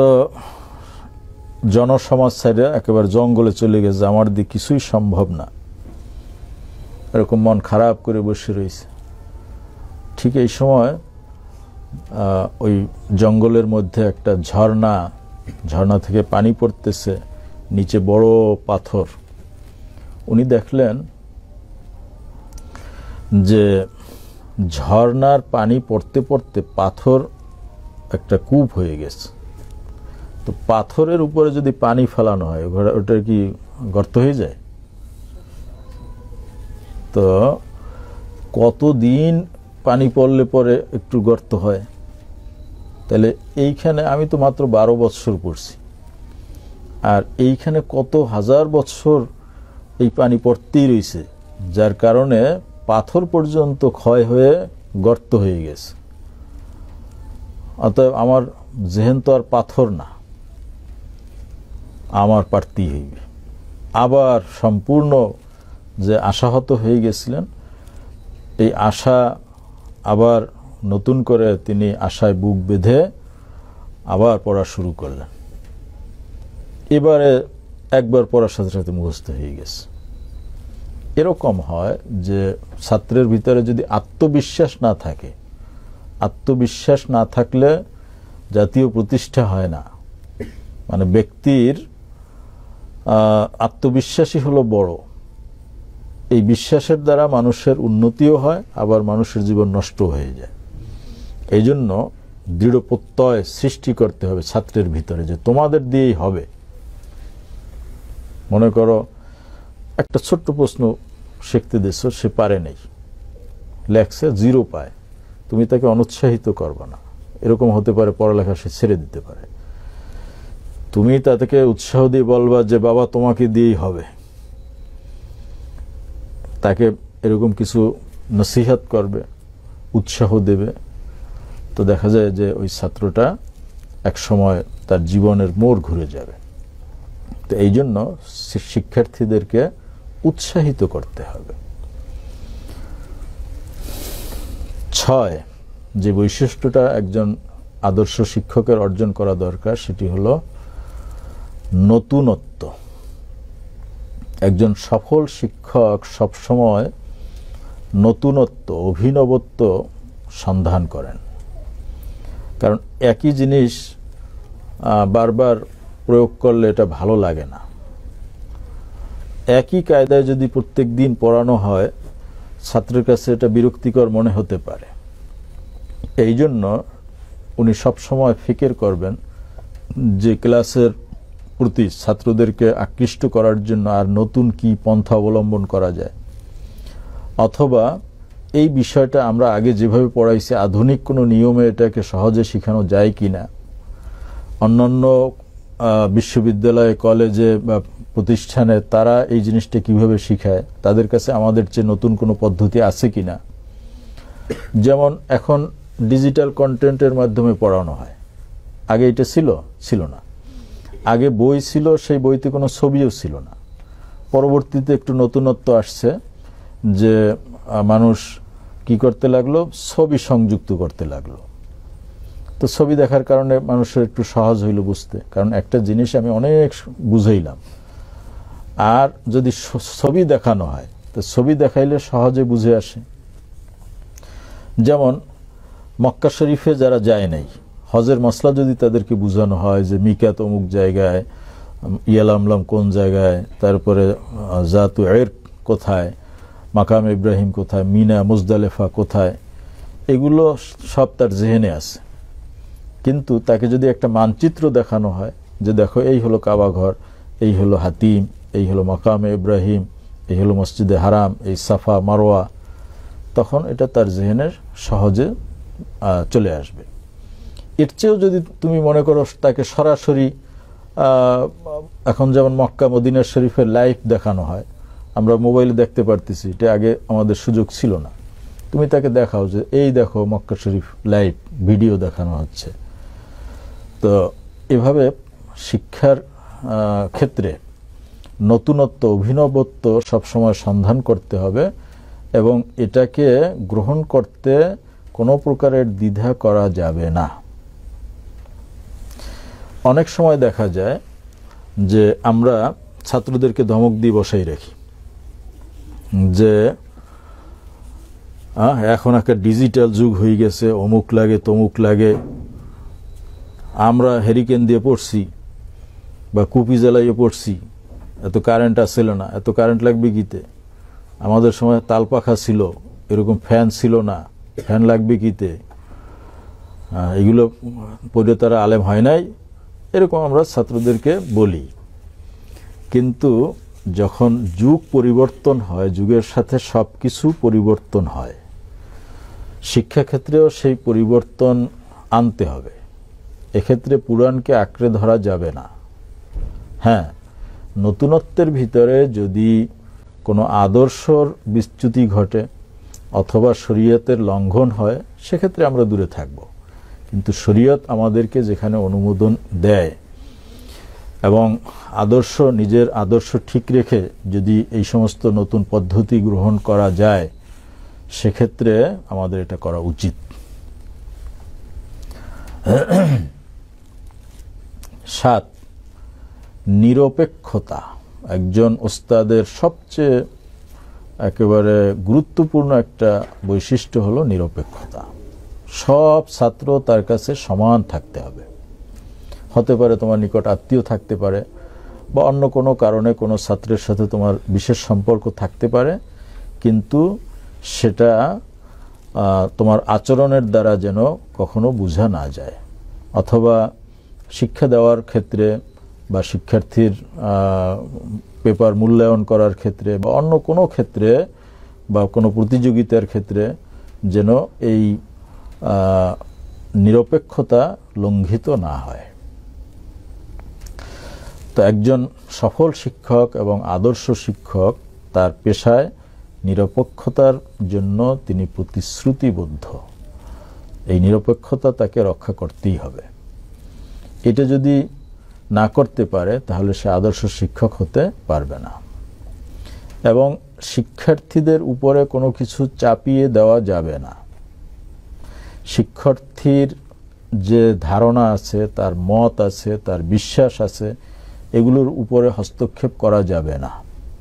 জনসমাজ ছেড়ে একেবারে জঙ্গলে চলে গেছে, আমার দিয়ে কিছুই সম্ভব না, এরকম মন খারাপ করে বসে রয়েছে। ঠিক এই সময় ওই জঙ্গলের মধ্যে একটা ঝর্ণা, ঝর্ণা থেকে পানি পড়তেছে, নিচে বড় পাথর। উনি দেখলেন যে ঝর্ণার পানি পড়তে পড়তে পাথর একটা কূপ হয়ে গেছে। তো পাথরের উপরে যদি পানি ফেলানো হয় ওটা কি গর্ত হয়ে যায়? তো কতদিন পানি পড়লে পরে একটু গর্ত হয়? তাহলে এইখানে আমি তো মাত্র বারো বছর পড়ছি, আর এইখানে কত হাজার বছর এই পানি পড়তেই রয়েছে, যার কারণে পাথর পর্যন্ত ক্ষয় হয়ে গর্ত হয়ে গেছে। অতএব আমার জেহেন তো আর পাথর না, আমার পারতেই হইবে। আবার সম্পূর্ণ যে আশাহত হয়ে গেছিলেন, এই আশা আবার নতুন করে তিনি আশায় বুক বেঁধে আবার পড়া শুরু করলেন। এবারে একবার পড়ার সাথে সাথে মুখস্থ হয়ে গেছে। এরকম হয় যে ছাত্রের ভিতরে যদি আত্মবিশ্বাস না থাকে, আত্মবিশ্বাস না থাকলে জাতীয় প্রতিষ্ঠা হয় না। মানে ব্যক্তির আত্মবিশ্বাসই হলো বড়। এই বিশ্বাসের দ্বারা মানুষের উন্নতিও হয়, আবার মানুষের জীবন নষ্ট হয়ে যায়। এই জন্য দৃঢ় প্রত্যয় সৃষ্টি করতে হবে ছাত্রের ভিতরে যে তোমাদের দিয়েই হবে। মনে করো একটা ছোট্ট প্রশ্ন শিখতে দিচ্ছ, সে পারে নেই, লেখছে জিরো পায়, তুমি তাকে অনুৎসাহিত করবে না। এরকম হতে পারে পড়ালেখা সে ছেড়ে দিতে পারে। তুমি তাদেরকে উৎসাহ দিয়ে বলবা যে বাবা তোমাকে দিয়েই হবে। তাকে এরকম কিছু নসিহত করবে, উৎসাহ দেবে। তো দেখা যায় যে ওই ছাত্রটা এক সময় তার জীবনের মোড় ঘুরে যাবে। তো এই জন্য শিক্ষার্থীদেরকে উৎসাহিত করতে হবে। ছয়, যে বৈশিষ্ট্যটা একজন আদর্শ শিক্ষকের অর্জন করা দরকার সেটি হলো নতুনত্ব। একজন সফল শিক্ষক সবসময় নতুনত্ব, অভিনবত্ব সন্ধান করেন। কারণ একই জিনিস বারবার প্রয়োগ করলে এটা ভালো লাগে না। একই কায়দায় যদি প্রত্যেক দিন পড়ানো হয়, ছাত্রের কাছে এটা বিরক্তিকর মনে হতে পারে। এই জন্য উনি সবসময় ফিকির করবেন যে ক্লাসের প্রতি ছাত্রদেরকে আকৃষ্ট করার জন্য আর নতুন কি পন্থা অবলম্বন করা যায়, অথবা এই বিষয়টা আমরা আগে যেভাবে পড়াইছি আধুনিক কোনো নিয়মে এটাকে সহজে শেখানো যায় কিনা। অন্যান্য বিশ্ববিদ্যালয়ে, কলেজে বা প্রতিষ্ঠানে তারা এই জিনিসটা কিভাবে শিখায়, তাদের কাছে আমাদের চেয়ে নতুন কোনো পদ্ধতি আছে কিনা। যেমন এখন ডিজিটাল কন্টেন্টের মাধ্যমে পড়ানো হয়, আগে এটা ছিল ছিল না। আগে বই ছিল, সেই বইতে কোনো ছবিও ছিল না। পরবর্তীতে একটু নতুনত্ব আসছে যে মানুষ কি করতে লাগলো, ছবি সংযুক্ত করতে লাগলো। তো ছবি দেখার কারণে মানুষের একটু সহজ হইল বুঝতে, কারণ একটা জিনিস আমি অনেক বুঝাইলাম, আর যদি ছবি দেখানো হয় তো ছবি দেখাইলে সহজে বুঝে আসে। যেমন মক্কা শরীফে যারা যায় নাই, হজের মসলা যদি তাদেরকে বোঝানো হয় যে মিকাত অমুক জায়গায়, ইয়ালামলাম কোন জায়গায়, তারপরে জাতু এর কোথায়, মাকাম ইব্রাহিম কোথায়, মিনা মুজদালেফা কোথায়, এগুলো সব তার জেহেনে আছে। কিন্তু তাকে যদি একটা মানচিত্র দেখানো হয় যে দেখো এই হলো কাবা ঘর, এই হলো হাতিম, এই হলো মাকামে ইব্রাহিম, এই হলো মসজিদে হারাম, এই সাফা মারোয়া, তখন এটা তার জেহেনের সহজে চলে আসবে। এর চেয়েও যদি তুমি মনে করো তাকে সরাসরি, এখন যেমন মক্কা মদিনা শরীফের লাইভ দেখানো হয়, আমরা মোবাইলে দেখতে পারতেছি, এটা আগে আমাদের সুযোগ ছিল না। তুমি তাকে দেখাও যে এই দেখো মক্কা শরীফ লাইভ ভিডিও দেখানো হচ্ছে। তো এভাবে শিক্ষার ক্ষেত্রে নতুনত্ব, অভিনবত্ব সবসময় সন্ধান করতে হবে এবং এটাকে গ্রহণ করতে কোনো প্রকারের দ্বিধা করা যাবে না। অনেক সময় দেখা যায় যে আমরা ছাত্রদেরকে ধমক দিয়ে বসাই রাখি যে এখন একটা ডিজিটাল যুগ হয়ে গেছে, অমুক লাগে তমুক লাগে, আমরা হ্যারিকেন দিয়ে পড়ছি বা কুপি জ্বালাইয়ে পড়ছি, এত কারেন্ট আসছিল না, এত কারেন্ট লাগবে কিতে, আমাদের সময় তাল পাখা ছিল, এরকম ফ্যান ছিল না, ফ্যান লাগবে কিতে, এগুলো পড়ে তারা আলেম হয় নাই, এরকম আমরা ছাত্রদেরকে বলি। কিন্তু যখন যুগ পরিবর্তন হয়, যুগের সাথে সব কিছু পরিবর্তন হয়, শিক্ষাক্ষেত্রেও সেই পরিবর্তন আনতে হবে। এক্ষেত্রে পুরাণকে আঁকড়ে ধরা যাবে না। হ্যাঁ, নতুনত্বের ভিতরে যদি কোনো আদর্শর বিচ্যুতি ঘটে অথবা শরীয়তের লঙ্ঘন হয়, সেক্ষেত্রে আমরা দূরে থাকব। কিন্তু শরীয়ত আমাদেরকে যেখানে অনুমোদন দেয় এবং আদর্শ, নিজের আদর্শ ঠিক রেখে যদি এই সমস্ত নতুন পদ্ধতি গ্রহণ করা যায়, সেক্ষেত্রে আমাদের এটা করা উচিত। সাত, নিরপেক্ষতা। একজন ওস্তাদের সবচেয়ে একেবারে গুরুত্বপূর্ণ একটা বৈশিষ্ট্য হলো নিরপেক্ষতা। সব ছাত্র তার কাছে সমান থাকতে হবে। হতে পারে তোমার নিকট আত্মীয় থাকতে পারে বা অন্য কোনো কারণে কোনো ছাত্রের সাথে তোমার বিশেষ সম্পর্ক থাকতে পারে, কিন্তু সেটা তোমার আচরণের দ্বারা যেন কখনো বোঝা না যায়। অথবা শিক্ষা দেওয়ার ক্ষেত্রে বা শিক্ষার্থীর পেপার মূল্যায়ন করার ক্ষেত্রে বা অন্য কোনো ক্ষেত্রে বা কোনো প্রতিযোগিতার ক্ষেত্রে যেন এই নিরপেক্ষতা লঙ্ঘিত না হয়। তো একজন সফল শিক্ষক এবং আদর্শ শিক্ষক তার পেশায় নিরপেক্ষতার জন্য তিনি প্রতিশ্রুতিবদ্ধ। এই নিরপেক্ষতা তাকে রক্ষা করতেই হবে। এটা যদি না করতে পারে তাহলে সে আদর্শ শিক্ষক হতে পারবে না। এবং শিক্ষার্থীদের উপরে কোনো কিছু চাপিয়ে দেওয়া যাবে না। শিক্ষার্থীর যে ধারণা আছে, তার মত আছে, তার বিশ্বাস আছে, এগুলোর উপরে হস্তক্ষেপ করা যাবে না।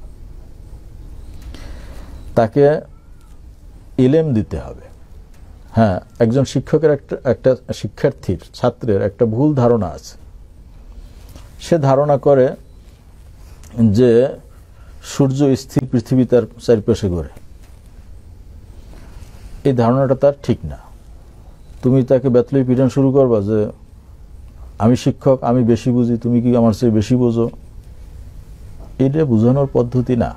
তাকে ইলম দিতে হবে। হ্যাঁ, একজন শিক্ষকের একটা একটা শিক্ষার্থীর, ছাত্রের একটা ভুল ধারণা আছে। সে ধারণা করে যে সূর্য স্থির, পৃথিবী তার চারপাশে ঘোরে। এই ধারণাটা তার ঠিক না। তুমি তাকে বেতলাই পিটান শুরু করবা যে আমি শিক্ষক, আমি বেশি বুঝি, তুমি কি আমার চেয়ে বেশি বোঝো। এটা বোঝানোর পদ্ধতি না।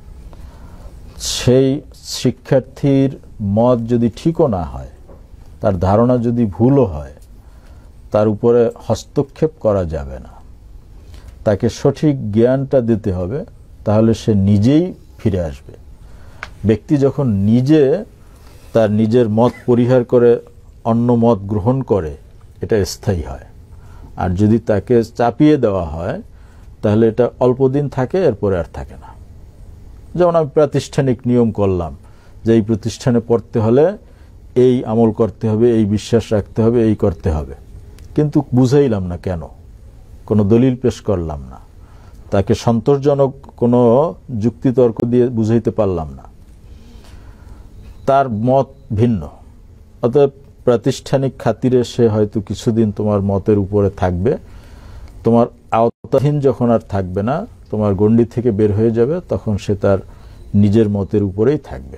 সেই শিক্ষার্থীর মত যদি ঠিকও না হয়, তার ধারণা যদি ভুলও হয়, তার উপরে হস্তক্ষেপ করা যাবে না। তাকে সঠিক জ্ঞানটা দিতে হবে, তাহলে সে নিজেই ফিরে আসবে। ব্যক্তি যখন নিজে তার নিজের মত পরিহার করে অন্য মত গ্রহণ করে, এটা স্থায়ী হয়। আর যদি তাকে চাপিয়ে দেওয়া হয়, তাহলে এটা অল্প দিন থাকে, এরপরে আর থাকে না। যেমন আমি প্রাতিষ্ঠানিক নিয়ম করলাম যে এই প্রতিষ্ঠানে পড়তে হলে এই আমল করতে হবে, এই বিশ্বাস রাখতে হবে, এই করতে হবে, কিন্তু বুঝাইলাম না কেন, কোনো দলিল পেশ করলাম না, তাকে সন্তোষজনক কোনো যুক্তিতর্ক দিয়ে বুঝাইতে পারলাম না, তার মত ভিন্ন। অতএব প্রাতিষ্ঠানিক খাতিরে সে হয়তো কিছুদিন তোমার মতের উপরে থাকবে, তোমার আওতাধীন যখন আর থাকবে না, তোমার গণ্ডি থেকে বের হয়ে যাবে, তখন সে তার নিজের মতের উপরেই থাকবে।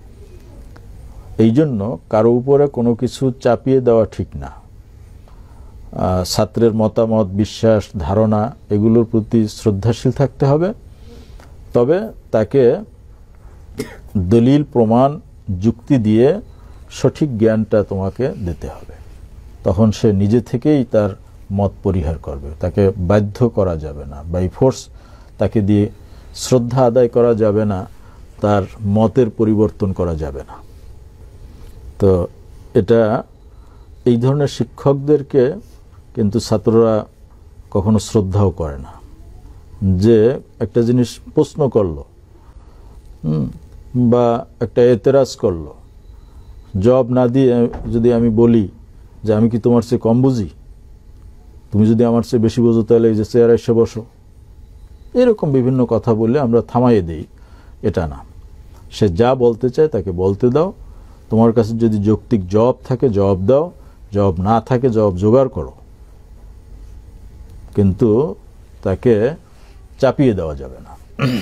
এই জন্য কারো উপরে কোনো কিছু চাপিয়ে দেওয়া ঠিক না। ছাত্রের মতামত, বিশ্বাস, ধারণা এগুলোর প্রতি শ্রদ্ধাশীল থাকতে হবে। তবে তাকে দলিল, প্রমাণ, যুক্তি দিয়ে সঠিক জ্ঞানটা তোমাকে দিতে হবে। তখন সে নিজে থেকেই তার মত পরিহার করবে। তাকে বাধ্য করা যাবে না, বাই ফোর্স তাকে দিয়ে শ্রদ্ধা আদায় করা যাবে না, তার মতের পরিবর্তন করা যাবে না। তো এটা এই ধরনের শিক্ষকদেরকে কিন্তু ছাত্ররা কখনো শ্রদ্ধাও করে না। যে একটা জিনিস প্রশ্ন করলো বা একটা এতেরাজ করলো, জবাব না দিয়ে যদি আমি বলি যে আমি কি তোমার চেয়ে কম বুঝি, তুমি যদি আমার চেয়ে বেশি বোঝো তাহলে এই যে চেয়ারে এসে বসো, এরকম বিভিন্ন কথা বলে আমরা থামাইয়ে দেই। এটা না, সে যা বলতে চায় তাকে বলতে দাও। তোমার কাছে যদি যৌক্তিক জবাব থাকে জবাব দাও, জবাব না থাকে জবাব জোগাড় করো, কিন্তু তাকে চাপিয়ে দেওয়া যাবে না।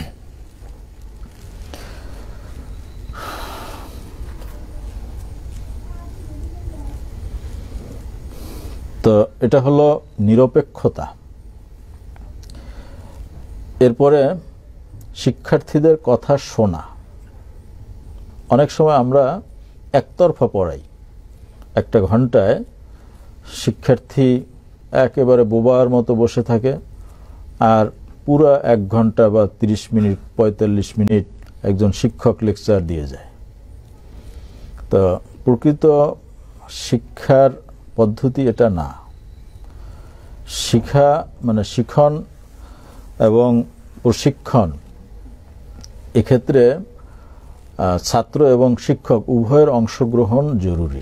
তো এটা হলো নিরপেক্ষতা। এরপরে শিক্ষার্থীদের কথা শোনা। অনেক সময় আমরা একতরফা পড়াই, একটা ঘন্টায় শিক্ষার্থী একেবারে বোবার মতো বসে থাকে, আর পুরো এক ঘন্টা বা তিরিশ মিনিট পঁয়তাল্লিশ মিনিট একজন শিক্ষক লেকচার দিয়ে যায়। তো প্রকৃত শিক্ষার পদ্ধতি এটা না। শিক্ষা মানে শিখন এবং প্রশিক্ষণ, এক্ষেত্রে ছাত্র এবং শিক্ষক উভয়ের অংশগ্রহণ জরুরি।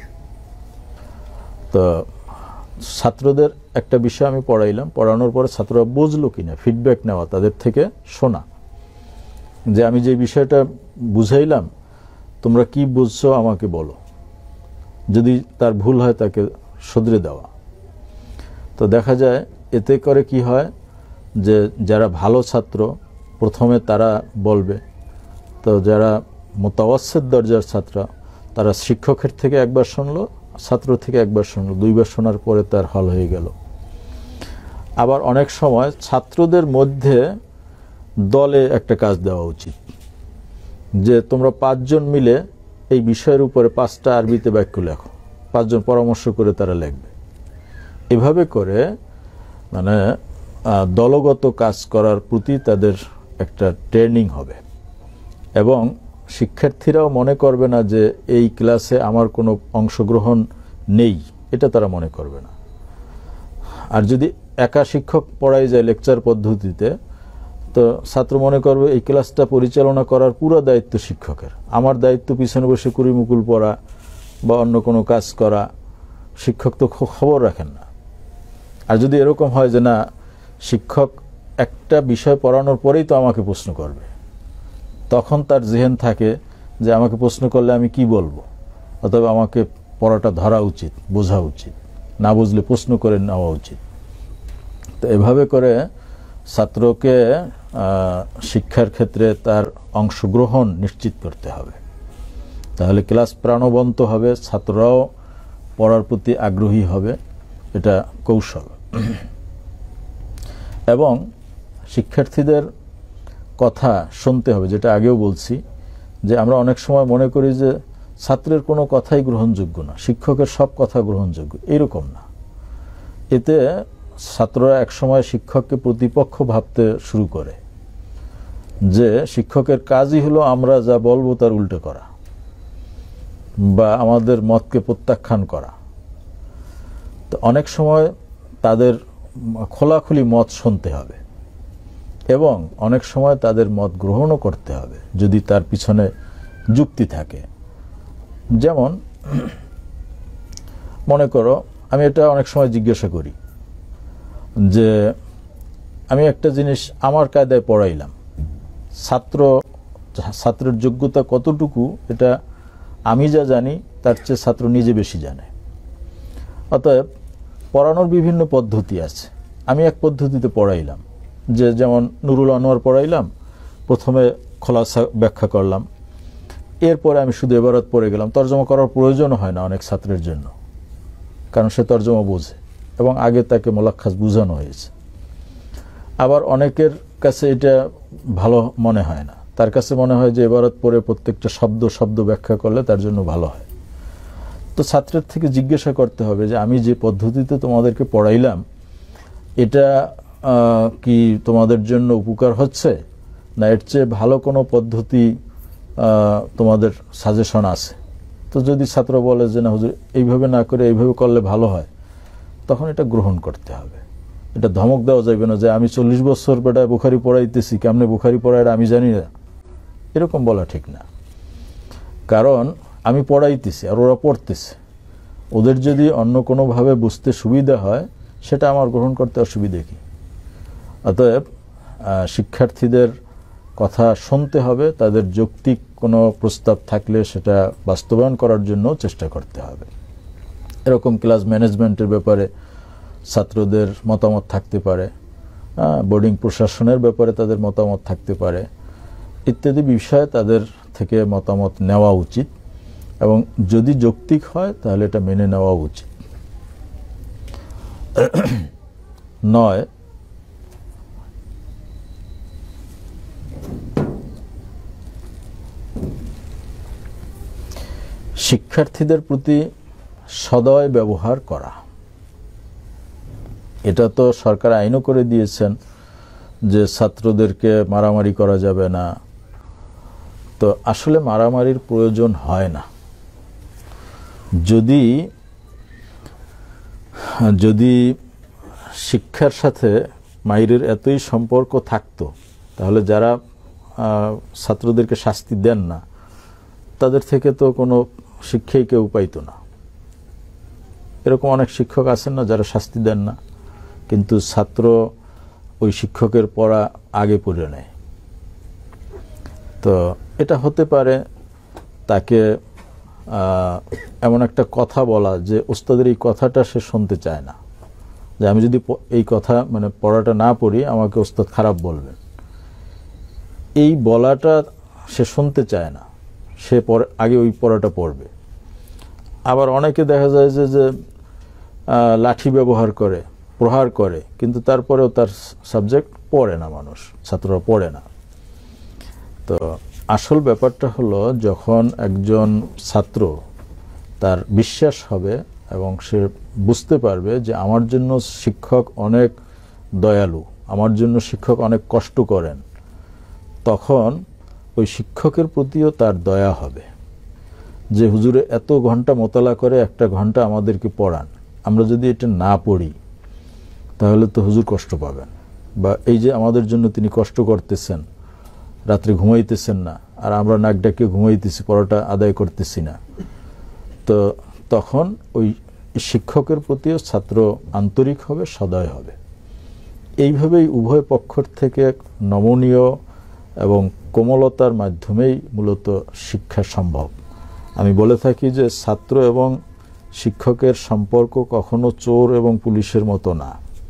তো ছাত্রদের একটা বিষয় আমি পড়াইলাম, পড়ানোর পরে ছাত্ররা বুঝলো কিনা ফিডব্যাক নেওয়া, তাদের থেকে শোনা যে আমি যে বিষয়টা বুঝাইলাম তোমরা কি বুঝছো আমাকে বলো, যদি তার ভুল হয় তাকে শুধরে দেওয়া। তো দেখা যায় এতে করে কি হয় যে যারা ভালো ছাত্র প্রথমে তারা বলবে, তো যারা মোতাওয়াসিত দরজার ছাত্র তারা শিক্ষকের থেকে একবার শুনলো, ছাত্র থেকে একবার শুনলো, দুইবার শোনার পরে তার হল হয়ে গেল। আবার অনেক সময় ছাত্রদের মধ্যে দলে একটা কাজ দেওয়া উচিত, যে তোমরা পাঁচজন মিলে এই বিষয়ের উপরে পাঁচটা আরবিতে বাক্য লেখো, পাঁচজন পরামর্শ করে তারা লিখবে। এভাবে করে মানে দলগত কাজ করার প্রতি তাদের একটা ট্রেনিং হবে, এবং শিক্ষার্থীরাও মনে করবে না যে এই ক্লাসে আমার কোনো অংশগ্রহণ নেই, এটা তারা মনে করবে না। আর যদি একা শিক্ষক পড়াই যায় লেকচার পদ্ধতিতে, তো ছাত্র মনে করবে এই ক্লাসটা পরিচালনা করার পুরো দায়িত্ব শিক্ষকের, আমার দায়িত্ব পিছনে বসে কুড়িমুকুল পড়া বা অন্য কোনো কাজ করা, শিক্ষক তো খবর রাখেন না। আর যদি এরকম হয় যে না, শিক্ষক একটা বিষয় পড়ানোর পরেই তো আমাকে প্রশ্ন করবে, তখন তার জেহেন থাকে যে আমাকে প্রশ্ন করলে আমি কি বলবো, অথবা আমাকে পড়াটা ধরা উচিত, বোঝা উচিত, না বুঝলে প্রশ্ন করে নেওয়া উচিত। তো এভাবে করে ছাত্রকে শিক্ষার ক্ষেত্রে তার অংশগ্রহণ নিশ্চিত করতে হবে, তাহলে ক্লাস প্রাণবন্ত হবে, ছাত্ররাও পড়ার প্রতি আগ্রহী হবে। এটা কৌশল। এবং শিক্ষার্থীদের কথা শুনতে হবে, যেটা আগেও বলছি যে আমরা অনেক সময় মনে করি যে ছাত্রের কোনো কথাই গ্রহণযোগ্য না, শিক্ষকের সব কথা গ্রহণযোগ্য, এরকম না। এতে ছাত্ররা একসময় শিক্ষককে প্রতিপক্ষ ভাবতে শুরু করে, যে শিক্ষকের কাজই হলো আমরা যা বলবো তার উল্টো করা বা আমাদের মতকে প্রত্যাখ্যান করা। তো অনেক সময় তাদের খোলাখুলি মত শুনতে হবে, এবং অনেক সময় তাদের মত গ্রহণও করতে হবে যদি তার পিছনে যুক্তি থাকে। যেমন মনে করো, আমি এটা অনেক সময় জিজ্ঞাসা করি যে আমি একটা জিনিস আমার কায়দায় পড়াইলাম, ছাত্র ছাত্রের যোগ্যতা কতটুকু এটা আমি যা জানি তার চেয়ে ছাত্র নিজে বেশি জানে। অতএব পড়ানোর বিভিন্ন পদ্ধতি আছে। আমি এক পদ্ধতিতে পড়াইলাম, যে যেমন নুরুল আনোয়ার পড়াইলাম, প্রথমে খোলাসা ব্যাখ্যা করলাম, এরপরে আমি শুধু এবারত পড়ে গেলাম। তর্জমা করার প্রয়োজন হয় না অনেক ছাত্রের জন্য, কারণ সে তর্জমা বোঝে এবং আগে তাকে মোলাক্খাস বোঝানো হয়েছে। আবার অনেকের কাছে এটা ভালো মনে হয় না, তার কাছে মনে হয় যে এবারত পড়ে প্রত্যেকটা শব্দ শব্দ ব্যাখ্যা করলে তার জন্য ভালো হয়। তো ছাত্রের থেকে জিজ্ঞাসা করতে হবে যে আমি যে পদ্ধতিতে তোমাদেরকে পড়াইলাম এটা কি তোমাদের জন্য উপকার হচ্ছে, না এর চেয়ে ভালো কোনো পদ্ধতি তোমাদের সাজেশন আছে? তো যদি ছাত্র বলে যে না হুজুর এইভাবে না করে এইভাবে করলে ভালো হয়, তখন এটা গ্রহণ করতে হবে। এটা ধমক দেওয়া যাবে না যে আমি চল্লিশ বছর বেটা বুখারি পড়াইতেছি, কেমনে বুখারি পড়ায় আমি জানি না, এরকম বলা ঠিক না। কারণ আমি পড়াইতেছি আর ওরা পড়তেছে, ওদের যদি অন্য কোনোভাবে বুঝতে সুবিধা হয় সেটা আমার গ্রহণ করতে অসুবিধে কি? অতএব শিক্ষার্থীদের কথা শুনতে হবে, তাদের যৌক্তিক কোনো প্রস্তাব থাকলে সেটা বাস্তবায়ন করার জন্য চেষ্টা করতে হবে। এরকম ক্লাস ম্যানেজমেন্টের ব্যাপারে ছাত্রদের মতামত থাকতে পারে, বোর্ডিং প্রশাসনের ব্যাপারে তাদের মতামত থাকতে পারে, ইত্যাদি বিষয়ে তাদের থেকে মতামত নেওয়া উচিত এবং যদি যৌক্তিক হয় তাহলে এটা মেনে নেওয়া উচিত। নয়, শিক্ষার্থীদের প্রতি সদয় ব্যবহার করা। এটা তো সরকার আইনও করে দিয়েছেন যে ছাত্রদেরকে মারামারি করা যাবে না। তো আসলে মারামারির প্রয়োজন হয় না। যদি যদি শিক্ষার সাথে মাইরের এতই সম্পর্ক থাকতো তাহলে যারা ছাত্রদেরকে শাস্তি দেন না তাদের থেকে তো কোনো শিক্ষাই কেউ পাইতো না। এরকম অনেক শিক্ষক আছেন না যারা শাস্তি দেন না, কিন্তু ছাত্র ওই শিক্ষকের পড়া আগে পড়ে নেয়। তো এটা হতে পারে তাকে এমন একটা কথা বলা যে ওস্তাদের এই কথাটা সে শুনতে চায় না, যে আমি যদি এই কথা মানে পড়াটা না পড়ি আমাকে ওস্তাদ খারাপ বলবেন, এই বলাটা সে শুনতে চায় না, সে পরে আগে ওই পড়াটা পড়বে। আবার অনেকে দেখা যায় যে যে লাঠি ব্যবহার করে, প্রহার করে, কিন্তু তারপরেও তার সাবজেক্ট পড়ে না, মানুষ ছাত্ররা পড়ে না। তো আসল ব্যাপারটা হলো যখন একজন ছাত্র তার বিশ্বাস হবে এবং সে বুঝতে পারবে যে আমার জন্য শিক্ষক অনেক দয়ালু, আমার জন্য শিক্ষক অনেক কষ্ট করেন, তখন ওই শিক্ষকের প্রতিও তার দয়া হবে যে হুজুরে এত ঘন্টা মোতালা করে একটা ঘন্টা আমাদেরকে পড়ান, আমরা যদি এটা না পড়ি তাহলে তো হুজুর কষ্ট পাবেন, বা এই যে আমাদের জন্য তিনি কষ্ট করতেছেন, রাত্রে ঘুমাইতেছেন না আর আমরা নাক ডাকিয়ে ঘুমাইতেছি, পড়াটা আদায় করতেছি না। তো তখন ওই শিক্ষকের প্রতিও ছাত্র আন্তরিক হবে, সদয় হবে। এইভাবেই উভয় পক্ষের থেকে নমনীয় এবং কোমলতার মাধ্যমেই মূলত শিক্ষা সম্ভব। আমি বলে থাকি যে ছাত্র এবং শিক্ষকের সম্পর্ক কখনো চোর এবং পুলিশের মতো না,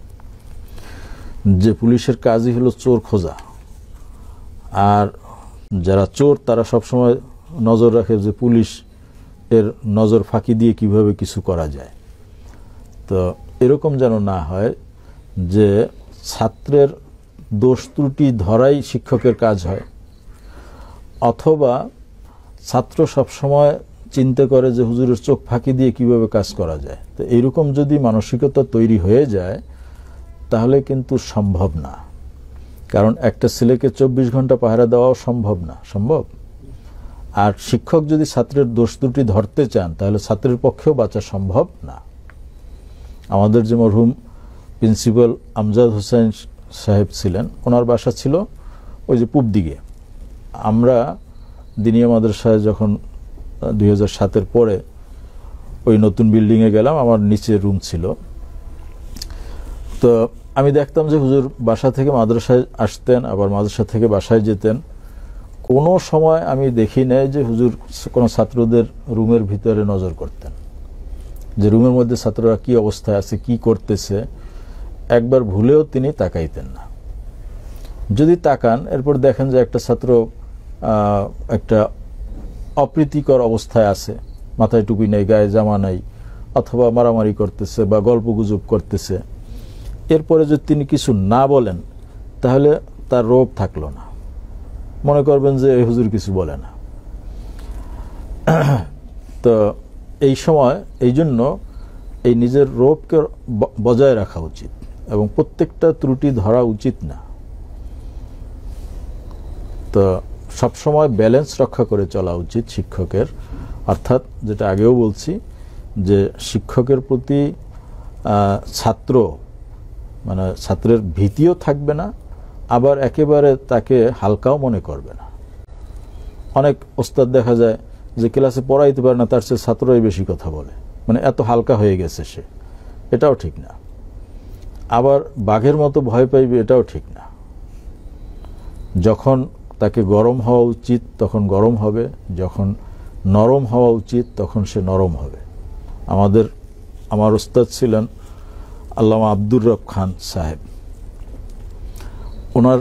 যে পুলিশের কাজই হলো চোর খোঁজা, আর যারা চোর তারা সবসময় নজর রাখে যে পুলিশ এর নজর ফাঁকি দিয়ে কিভাবে কিছু করা যায়। তো এরকম যেন না হয় যে ছাত্রের দোষ ত্রুটি ধরাই শিক্ষকের কাজ হয়, অথবা ছাত্র সবসময় চিন্তা করে যে হুজুরের চোখ ফাঁকি দিয়ে কিভাবে কাজ করা যায়। তো এইরকম যদি মানসিকতা তৈরি হয়ে যায় তাহলে কিন্তু সম্ভব না। কারণ একটা ছেলেকে চব্বিশ ঘন্টা পাহারা দেওয়াও সম্ভব না, সম্ভব। আর শিক্ষক যদি ছাত্রের দোষ ত্রুটি ধরতে চান তাহলে ছাত্রের পক্ষেও বাঁচা সম্ভব না। আমাদের যে মরহুম প্রিন্সিপাল আমজাদ হোসেন সাহেব ছিলেন, ওনার বাসা ছিল ওই যে পূব দিকে। আমরা দিনিয়া মাদ্রাসায় যখন দুই হাজার সাতের পরে ওই নতুন বিল্ডিংয়ে গেলাম, আমার নিচে রুম ছিল। তো আমি দেখতাম যে হুজুর বাসা থেকে মাদ্রাসায় আসতেন, আবার মাদ্রাসা থেকে বাসায় যেতেন। কোনো সময় আমি দেখি নাই যে হুজুর কোনো ছাত্রদের রুমের ভিতরে নজর করতেন, যে রুমের মধ্যে ছাত্ররা কি অবস্থায় আছে, কি করতেছে, একবার ভুলেও তিনি তাকাইতেন না। যদি তাকান, এরপর দেখেন যে একটা ছাত্র একটা অপ্রীতিকর অবস্থায় আছে, মাথায় টুপি নেই, গায়ে জামা নাই, অথবা মারামারি করতেছে বা গল্পগুজব করতেছে, এরপরে যদি তিনি কিছু না বলেন তাহলে তার রোগ থাকলো না, মনে করবেন যে এই হুজুর কিছু বলে না। তো এই সময় এই জন্য এই নিজের রোগকে বজায় রাখা উচিত এবং প্রত্যেকটা ত্রুটি ধরা উচিত না। তো সবসময় ব্যালেন্স রক্ষা করে চলা উচিত শিক্ষকের, অর্থাৎ যেটা আগেও বলছি যে শিক্ষকের প্রতি ছাত্র মানে ছাত্রের ভীতিও থাকবে না, আবার একেবারে তাকে হালকাও মনে করবে না। অনেক ওস্তাদ দেখা যায় যে ক্লাসে পড়াইতে পারে না, তার চেয়ে ছাত্রই বেশি কথা বলে, মানে এত হালকা হয়ে গেছে সে, এটাও ঠিক না। আবার বাঘের মতো ভয় পাইবে, এটাও ঠিক না। যখন তাকে গরম হওয়া উচিত তখন গরম হবে, যখন নরম হওয়া উচিত তখন সে নরম হবে। আমাদের আমার ওস্তাদ ছিলেন আল্লামা আব্দুর রব খান সাহেব। ওনার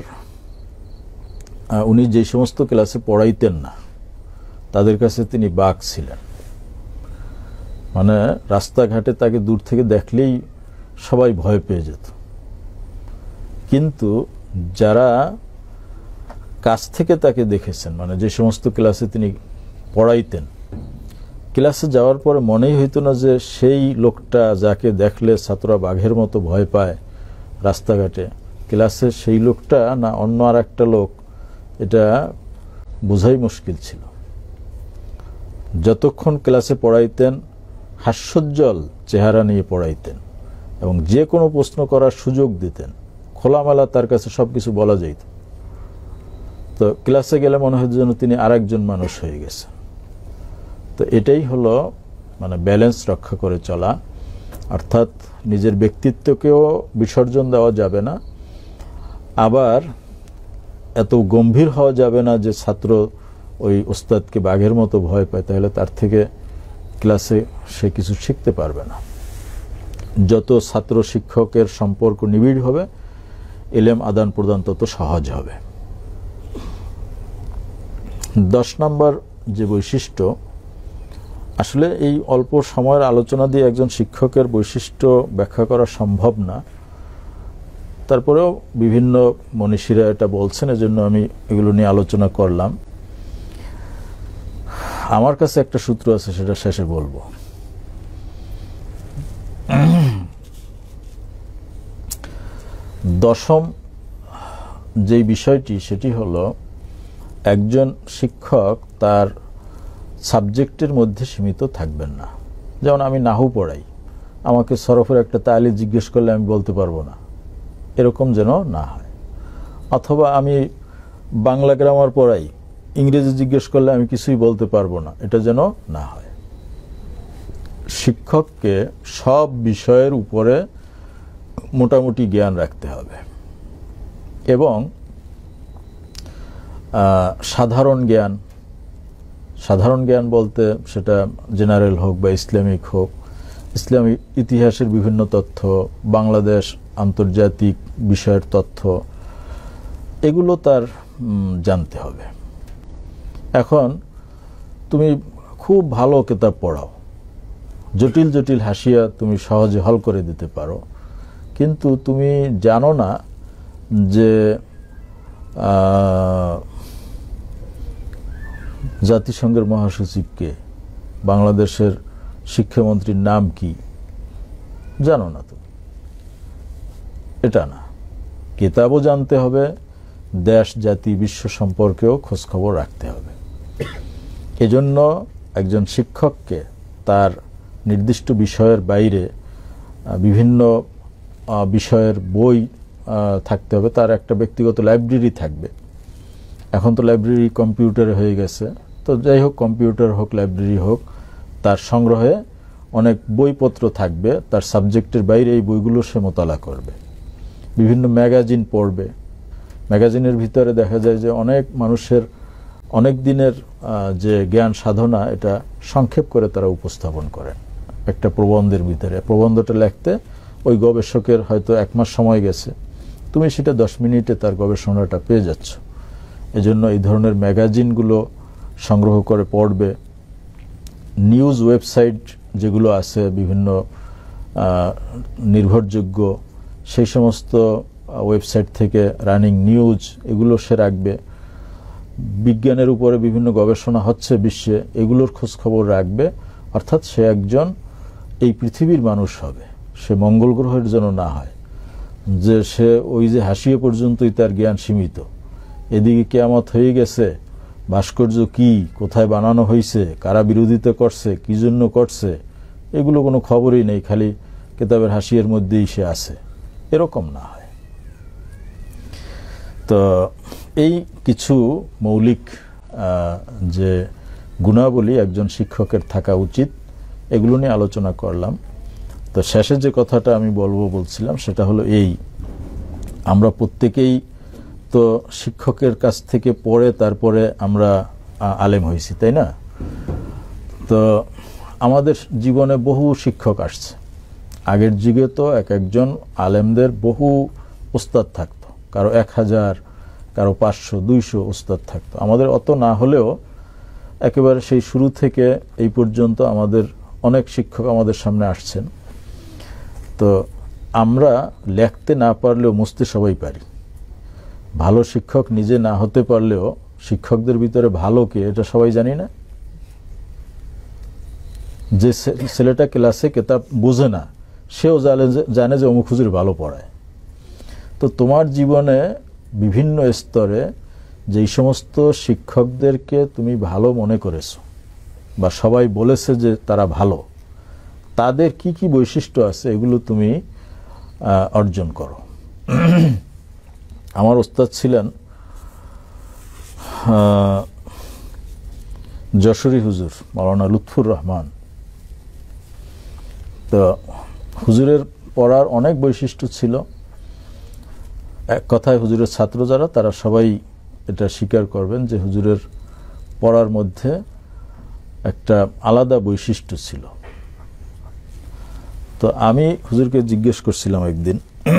উনি যে সমস্ত ক্লাসে পড়াইতেন না তাদের কাছে তিনি বাঘ ছিলেন। মানে রাস্তাঘাটে তাকে দূর থেকে দেখলেই সবাই ভয় পেয়ে যেত। কিন্তু যারা কাছ থেকে তাকে দেখেছেন, মানে যে সমস্ত ক্লাসে তিনি পড়াইতেন, ক্লাসে যাওয়ার পরে মনেই হইতো না যে সেই লোকটা যাকে দেখলে ছাত্ররা বাঘের মতো ভয় পায় রাস্তাঘাটে, ক্লাসে সেই লোকটা না অন্য আর একটা লোক, এটা বোঝাই মুশকিল ছিল। যতক্ষণ ক্লাসে পড়াইতেন হাস্যোজ্জ্বল চেহারা নিয়ে পড়াইতেন এবং যে কোনো প্রশ্ন করার সুযোগ দিতেন, খোলামেলা তার কাছে সব কিছু বলা যেত। তো ক্লাসে গেলে মনে হয় যেন তিনি আরেকজন মানুষ হয়ে গেছে। তো এটাই হলো মানে ব্যালেন্স রক্ষা করে চলা, অর্থাৎ নিজের ব্যক্তিত্বকেও বিসর্জন দেওয়া যাবে না, আবার এত গম্ভীর হওয়া যাবে না যে ছাত্র ওই ওস্তাদকে বাঘের মতো ভয় পায়, তাহলে তার থেকে ক্লাসে সে কিছু শিখতে পারবে না। যত ছাত্র শিক্ষকের সম্পর্ক নিবিড় হবে, ইলম আদান প্রদান তত সহজ হবে। দশ নম্বর যে বৈশিষ্ট্য, আসলে এই অল্প সময়ের আলোচনা দিয়ে একজন শিক্ষকের বৈশিষ্ট্য ব্যাখ্যা করা সম্ভব না, তারপরেও বিভিন্ন মনীষীরা এটা বলছেন, এজন্য আমি এগুলো নিয়ে আলোচনা করলাম। আমার কাছে একটা সূত্র আছে, সেটা শেষে বলবো। দশম যেই বিষয়টি, সেটি হলো একজন শিক্ষক তার সাবজেক্টের মধ্যে সীমিত থাকবেন না। যেমন আমি নাহু পড়াই, আমাকে সরফের একটা তালি জিজ্ঞেস করলে আমি বলতে পারবো না, এরকম যেন না হয়। অথবা আমি বাংলা গ্রামার পড়াই, ইংরেজি জিজ্ঞেস করলে আমি কিছুই বলতে পারবো না, এটা যেন না হয়। শিক্ষককে সব বিষয়ের উপরে মোটামুটি জ্ঞান রাখতে হবে এবং সাধারণ জ্ঞান, সাধারণ জ্ঞান বলতে সেটা জেনারেল হোক বা ইসলামিক হোক, ইসলামিক ইতিহাসের বিভিন্ন তথ্য, বাংলাদেশ আন্তর্জাতিক বিষয়ের তথ্য, এগুলো তার জানতে হবে। এখন তুমি খুব ভালো কিতাব পড়াও, জটিল জটিল হাসিয়া তুমি সহজে হল করে দিতে পারো, কিন্তু তুমি জানো না যে জাতিসংঘের মহাসচিবকে, বাংলাদেশের শিক্ষামন্ত্রীর নাম কি, জানো না তুমি, এটা না। কিতাবও জানতে হবে, দেশ জাতি বিশ্ব সম্পর্কেও খোঁজখবর রাখতে হবে। এজন্য একজন শিক্ষককে তার নির্দিষ্ট বিষয়ের বাইরে বিভিন্ন বিষয়ের বই থাকতে হবে, তার একটা ব্যক্তিগত লাইব্রেরি থাকবে। এখন তো লাইব্রেরি কম্পিউটারে হয়ে গেছে, তো যাই হোক, কম্পিউটার হোক লাইব্রেরি হোক, তার সংগ্রহে অনেক বইপত্র থাকবে, তার সাবজেক্টের বাইরে এই বইগুলো সে মোতালা করবে। বিভিন্ন ম্যাগাজিন পড়বে, ম্যাগাজিনের ভিতরে দেখা যায় যে অনেক মানুষের অনেক দিনের যে জ্ঞান সাধনা, এটা সংক্ষেপ করে তারা উপস্থাপন করেন একটা প্রবন্ধের ভিতরে। প্রবন্ধটা লিখতে ওই গবেষকের হয়তো এক মাস সময় গেছে, তুমি সেটা দশ মিনিটে তার গবেষণাটা পেয়ে যাচ্ছ। এজন্য এই ধরনের ম্যাগাজিনগুলো সংগ্রহ করে পড়বে। নিউজ ওয়েবসাইট যেগুলো আছে বিভিন্ন নির্ভরযোগ্য, সেই সমস্ত ওয়েবসাইট থেকে রানিং নিউজ এগুলো সে রাখবে। বিজ্ঞানের উপরে বিভিন্ন গবেষণা হচ্ছে বিশ্বে, এগুলোর খোঁজ খবর রাখবে। অর্থাৎ সে একজন এই পৃথিবীর মানুষ হবে, সে মঙ্গল গ্রহের জন্য না হয় যে সে ওই যে হাসিয়ে পর্যন্তই তার জ্ঞান সীমিত। এদিকে কিয়ামত হয়ে গেছে, ভাস্কর্য কি, কোথায় বানানো হয়েছে, কারা বিরোধিতা করছে, কি জন্য করছে, এগুলো কোনো খবরই নেই, খালি কিতাবের হাসিয়ের মধ্যেই সে আছে। এরকম না হয়। তো এই কিছু মৌলিক যে গুণাবলী একজন শিক্ষকের থাকা উচিত, এগুলো নিয়ে আলোচনা করলাম। তো শেষে যে কথাটা আমি বলবো বলছিলাম সেটা হলো এই, আমরা প্রত্যেকেই তো শিক্ষকের কাছ থেকে পড়ে তারপরে আমরা আলেম হয়েছি, তাই না? তো আমাদের জীবনে বহু শিক্ষক আসছে। আগের যুগে তো এক একজন আলেমদের বহু উস্তাদ থাকতো, কারো এক হাজার, কারো পাঁচশো, দুইশো উস্তাদ থাকতো। আমাদের অত না হলেও একেবারে সেই শুরু থেকে এই পর্যন্ত আমাদের অনেক শিক্ষক আমাদের সামনে আসছেন। তো আমরা লেখতে না পারলেও মুছতে সবাই পারি। ভালো শিক্ষক নিজে না হতে পারলেও শিক্ষকদের ভিতরে ভালো কে এটা সবাই জানি না? যে ছেলেটা ক্লাসে কিতাব বোঝে না সেও জানে যে অমুক হুজুর ভালো পড়ায়। তো তোমার জীবনে বিভিন্ন স্তরে যেই সমস্ত শিক্ষকদেরকে তুমি ভালো মনে করেছো বা সবাই বলেছে যে তারা ভালো, তাদের কি কি বৈশিষ্ট্য আছে এগুলো তুমি অর্জন করো। আমার ওস্তাদ ছিলেন যশোরী হুজুর মাওলানা লুৎফুর রহমান। তো হুজুরের পড়ার অনেক বৈশিষ্ট্য ছিল। এক কথায় হুজুরের ছাত্র যারা তারা সবাই এটা স্বীকার করবেন যে হুজুরের পড়ার মধ্যে একটা আলাদা বৈশিষ্ট্য ছিল। তো আমি হুজুরকে জিজ্ঞেস করছিলাম একদিন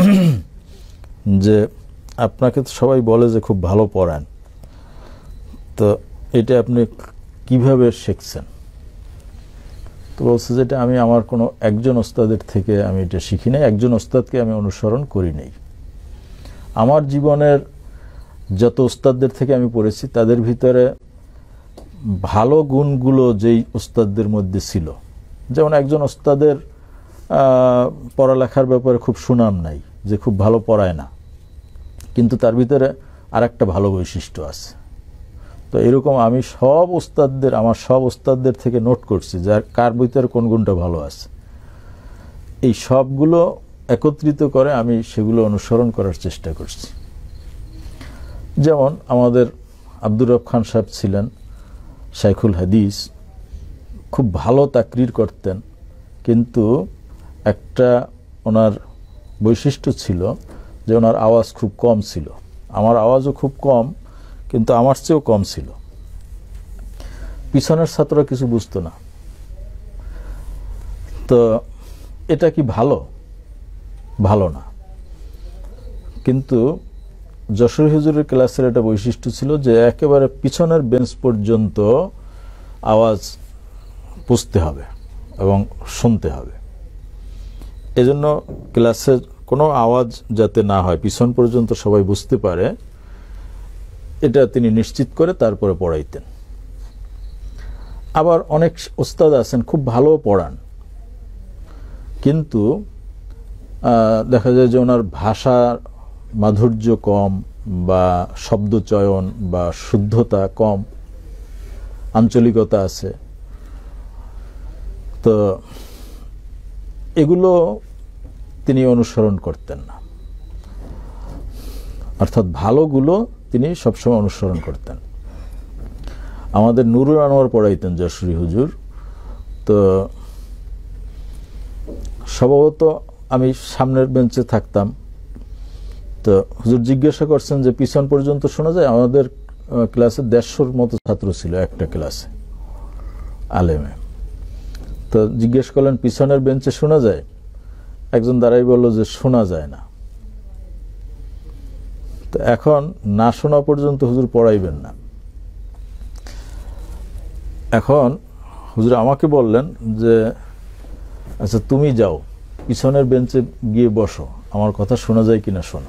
যে আপনাকে তো সবাই বলে যে খুব ভালো পড়ান, তো এটা আপনি কিভাবে শিখছেন? তো বলছে যেটা আমি আমার কোনো একজন ওস্তাদের থেকে আমি এটা শিখি নাই, একজন ওস্তাদকে আমি অনুসরণ করি নাই। আমার জীবনের যত ওস্তাদদের থেকে আমি পড়েছি তাদের ভিতরে ভালো গুণগুলো যেই ওস্তাদদের মধ্যে ছিল, যেমন একজন ওস্তাদের পড়ালেখার ব্যাপারে খুব সুনাম নাই, যে খুব ভালো পড়ায় না, কিন্তু তার ভিতরে আর একটা ভালো বৈশিষ্ট্য আছে। তো এরকম আমি সব ওস্তাদদের আমার সব ওস্তাদদের থেকে নোট করছি যার কার ভিতরে কোন গুণটা ভালো আছে। এই সবগুলো একত্রিত করে আমি সেগুলো অনুসরণ করার চেষ্টা করছি। যেমন আমাদের আব্দুর রব খান সাহেব ছিলেন শাইখুল হাদিস, খুব ভালো তাকরির করতেন, কিন্তু একটা ওনার বৈশিষ্ট্য ছিল যে ওনার আওয়াজ খুব কম ছিল। আমার আওয়াজও খুব কম, কিন্তু আমার চেয়েও কম ছিল। পিছনের ছাত্ররা কিছু বুঝতো না। তো এটা কি ভালো? ভালো না। কিন্তু যশোর হুজুরের ক্লাসের একটা বৈশিষ্ট্য ছিল যে একেবারে পিছনের বেঞ্চ পর্যন্ত আওয়াজ পুষতে হবে এবং শুনতে হবে। এজন্য ক্লাসের কোনো আওয়াজ যাতে না হয়, পিছন পর্যন্ত সবাই বুঝতে পারে, এটা তিনি নিশ্চিত করে তারপরে পড়াইতেন। আবার অনেক ওস্তাদ আছেন খুব ভালো পড়ান, কিন্তু দেখা যায় যে ওনার ভাষার মাধুর্য কম বা শব্দচয়ন বা শুদ্ধতা কম, আঞ্চলিকতা আছে। তো এগুলো তিনি অনুসরণ করতেন না, অর্থাৎ ভালোগুলো তিনি সবসময় অনুসরণ করতেন। আমাদের নুরুল আনোয়ার পড়াইতেন যশোরী হুজুর। তো স্বভাবত আমি সামনের বেঞ্চে থাকতাম। তো হুজুর জিজ্ঞাসা করছেন যে পিছন পর্যন্ত শোনা যায়? আমাদের ক্লাসে দেড়শোর মতো ছাত্র ছিল একটা ক্লাসে আলেমে। তো জিজ্ঞেস করলেন পিছনের বেঞ্চে শোনা যায়? একজন দাঁড়াই বলল যে শোনা যায় না। তো এখন না শোনা পর্যন্ত হুজুর পড়াইবেন না। এখন হুজুর আমাকে বললেন যে আচ্ছা তুমি যাও পিছনের বেঞ্চে গিয়ে বসো, আমার কথা শোনা যায় কিনা শোনো।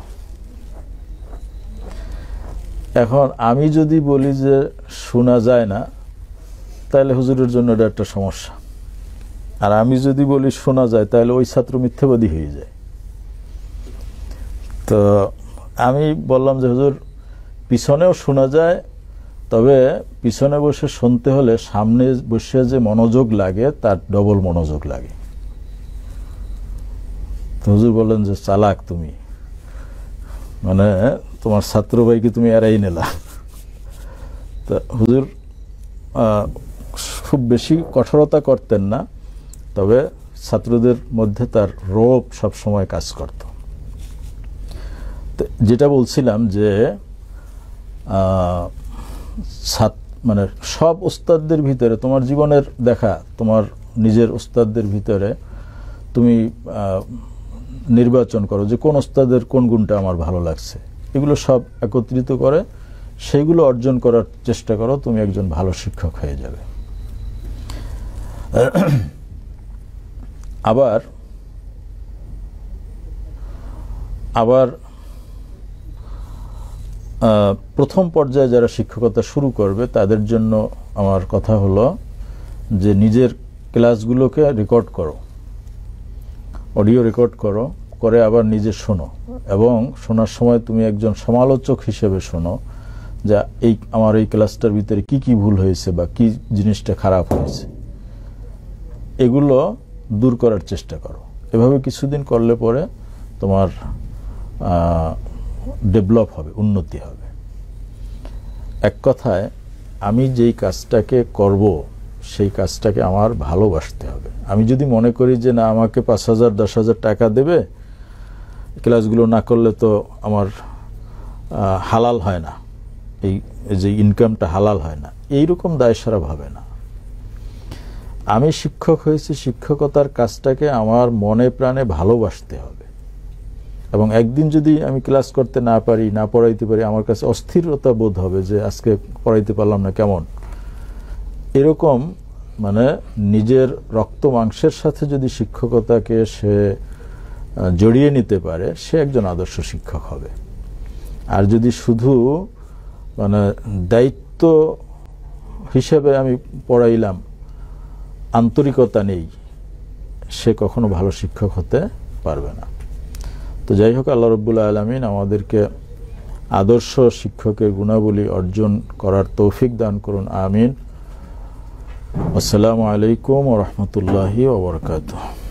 এখন আমি যদি বলি যে শোনা যায় না, তাহলে হুজুরের জন্য এটা একটা সমস্যা। আর আমি যদি বলি শোনা যায়, তাহলে ওই ছাত্র মিথ্যাবাদী হয়ে যায়। তো আমি বললাম যে হুজুর পিছনেও শোনা যায়, তবে পিছনে বসে শুনতে হলে সামনে বসে যে মনোযোগ লাগে তার ডবল মনোযোগ লাগে। তো হুজুর বললেন যে চালাক তুমি, মানে তোমার ছাত্র ভাইকে তুমি এড়াই নিলা। তা হুজুর খুব বেশি কঠোরতা করতেন না, তবে ছাত্রদের মধ্যে তার রোব সবসময় কাজ করত। যেটা বলছিলাম যে মানে সব উস্তাদদের ভিতরে তোমার জীবনের দেখা, তোমার নিজের উস্তাদদের ভিতরে তুমি নির্বাচন করো যে কোন উস্তাদের কোন গুণটা আমার ভালো লাগছে, এগুলো সব একত্রিত করে সেইগুলো অর্জন করার চেষ্টা করো, তুমি একজন ভালো শিক্ষক হয়ে যাবে। আবার আবার প্রথম পর্যায়ে যারা শিক্ষকতা শুরু করবে তাদের জন্য আমার কথা হলো যে নিজের ক্লাসগুলোকে রেকর্ড করো, অডিও রেকর্ড করো, করে আবার নিজে শোনো, এবং শোনার সময় তুমি একজন সমালোচক হিসেবে শোনো যে এই আমার এই ক্লাসটার ভিতরে কি কি ভুল হয়েছে বা কি জিনিসটা খারাপ হয়েছে, এগুলো দূর করার চেষ্টা করো। এভাবে কিছুদিন করলে পরে তোমার ডেভেলপ হবে, উন্নতি হবে। এক কথায় আমি যেই কাজটাকে করব সেই কাজটাকে আমার ভালোবাসতে হবে। আমি যদি মনে করি যে না আমাকে পাঁচ হাজার দশ হাজার টাকা দেবে, ক্লাসগুলো না করলে তো আমার হালাল হয় না, এই যে ইনকামটা হালাল হয় না, এইরকম দায়সারা ভাবে না। আমি শিক্ষক হয়েছি, শিক্ষকতার কাজটাকে আমার মনে প্রাণে ভালোবাসতে হবে, এবং একদিন যদি আমি ক্লাস করতে না পারি, না পড়াইতে পারি, আমার কাছে অস্থিরতা বোধ হবে যে আজকে পড়াইতে পারলাম না, কেমন এরকম, মানে নিজের রক্ত মাংসের সাথে যদি শিক্ষকতাকে সে জড়িয়ে নিতে পারে, সে একজন আদর্শ শিক্ষক হবে। আর যদি শুধু মানে দায়িত্ব হিসেবে আমি পড়াইলাম, আন্তরিকতা নেই, সে কখনো ভালো শিক্ষক হতে পারবে না। তো যাই হোক, আল্লাহ রাব্বুল আলামিন আমাদেরকে আদর্শ শিক্ষকের গুণাবলী অর্জন করার তৌফিক দান করুন, আমিন। আসসালামু আলাইকুম ওয়া রাহমাতুল্লাহি ওয়া বারাকাতুহু।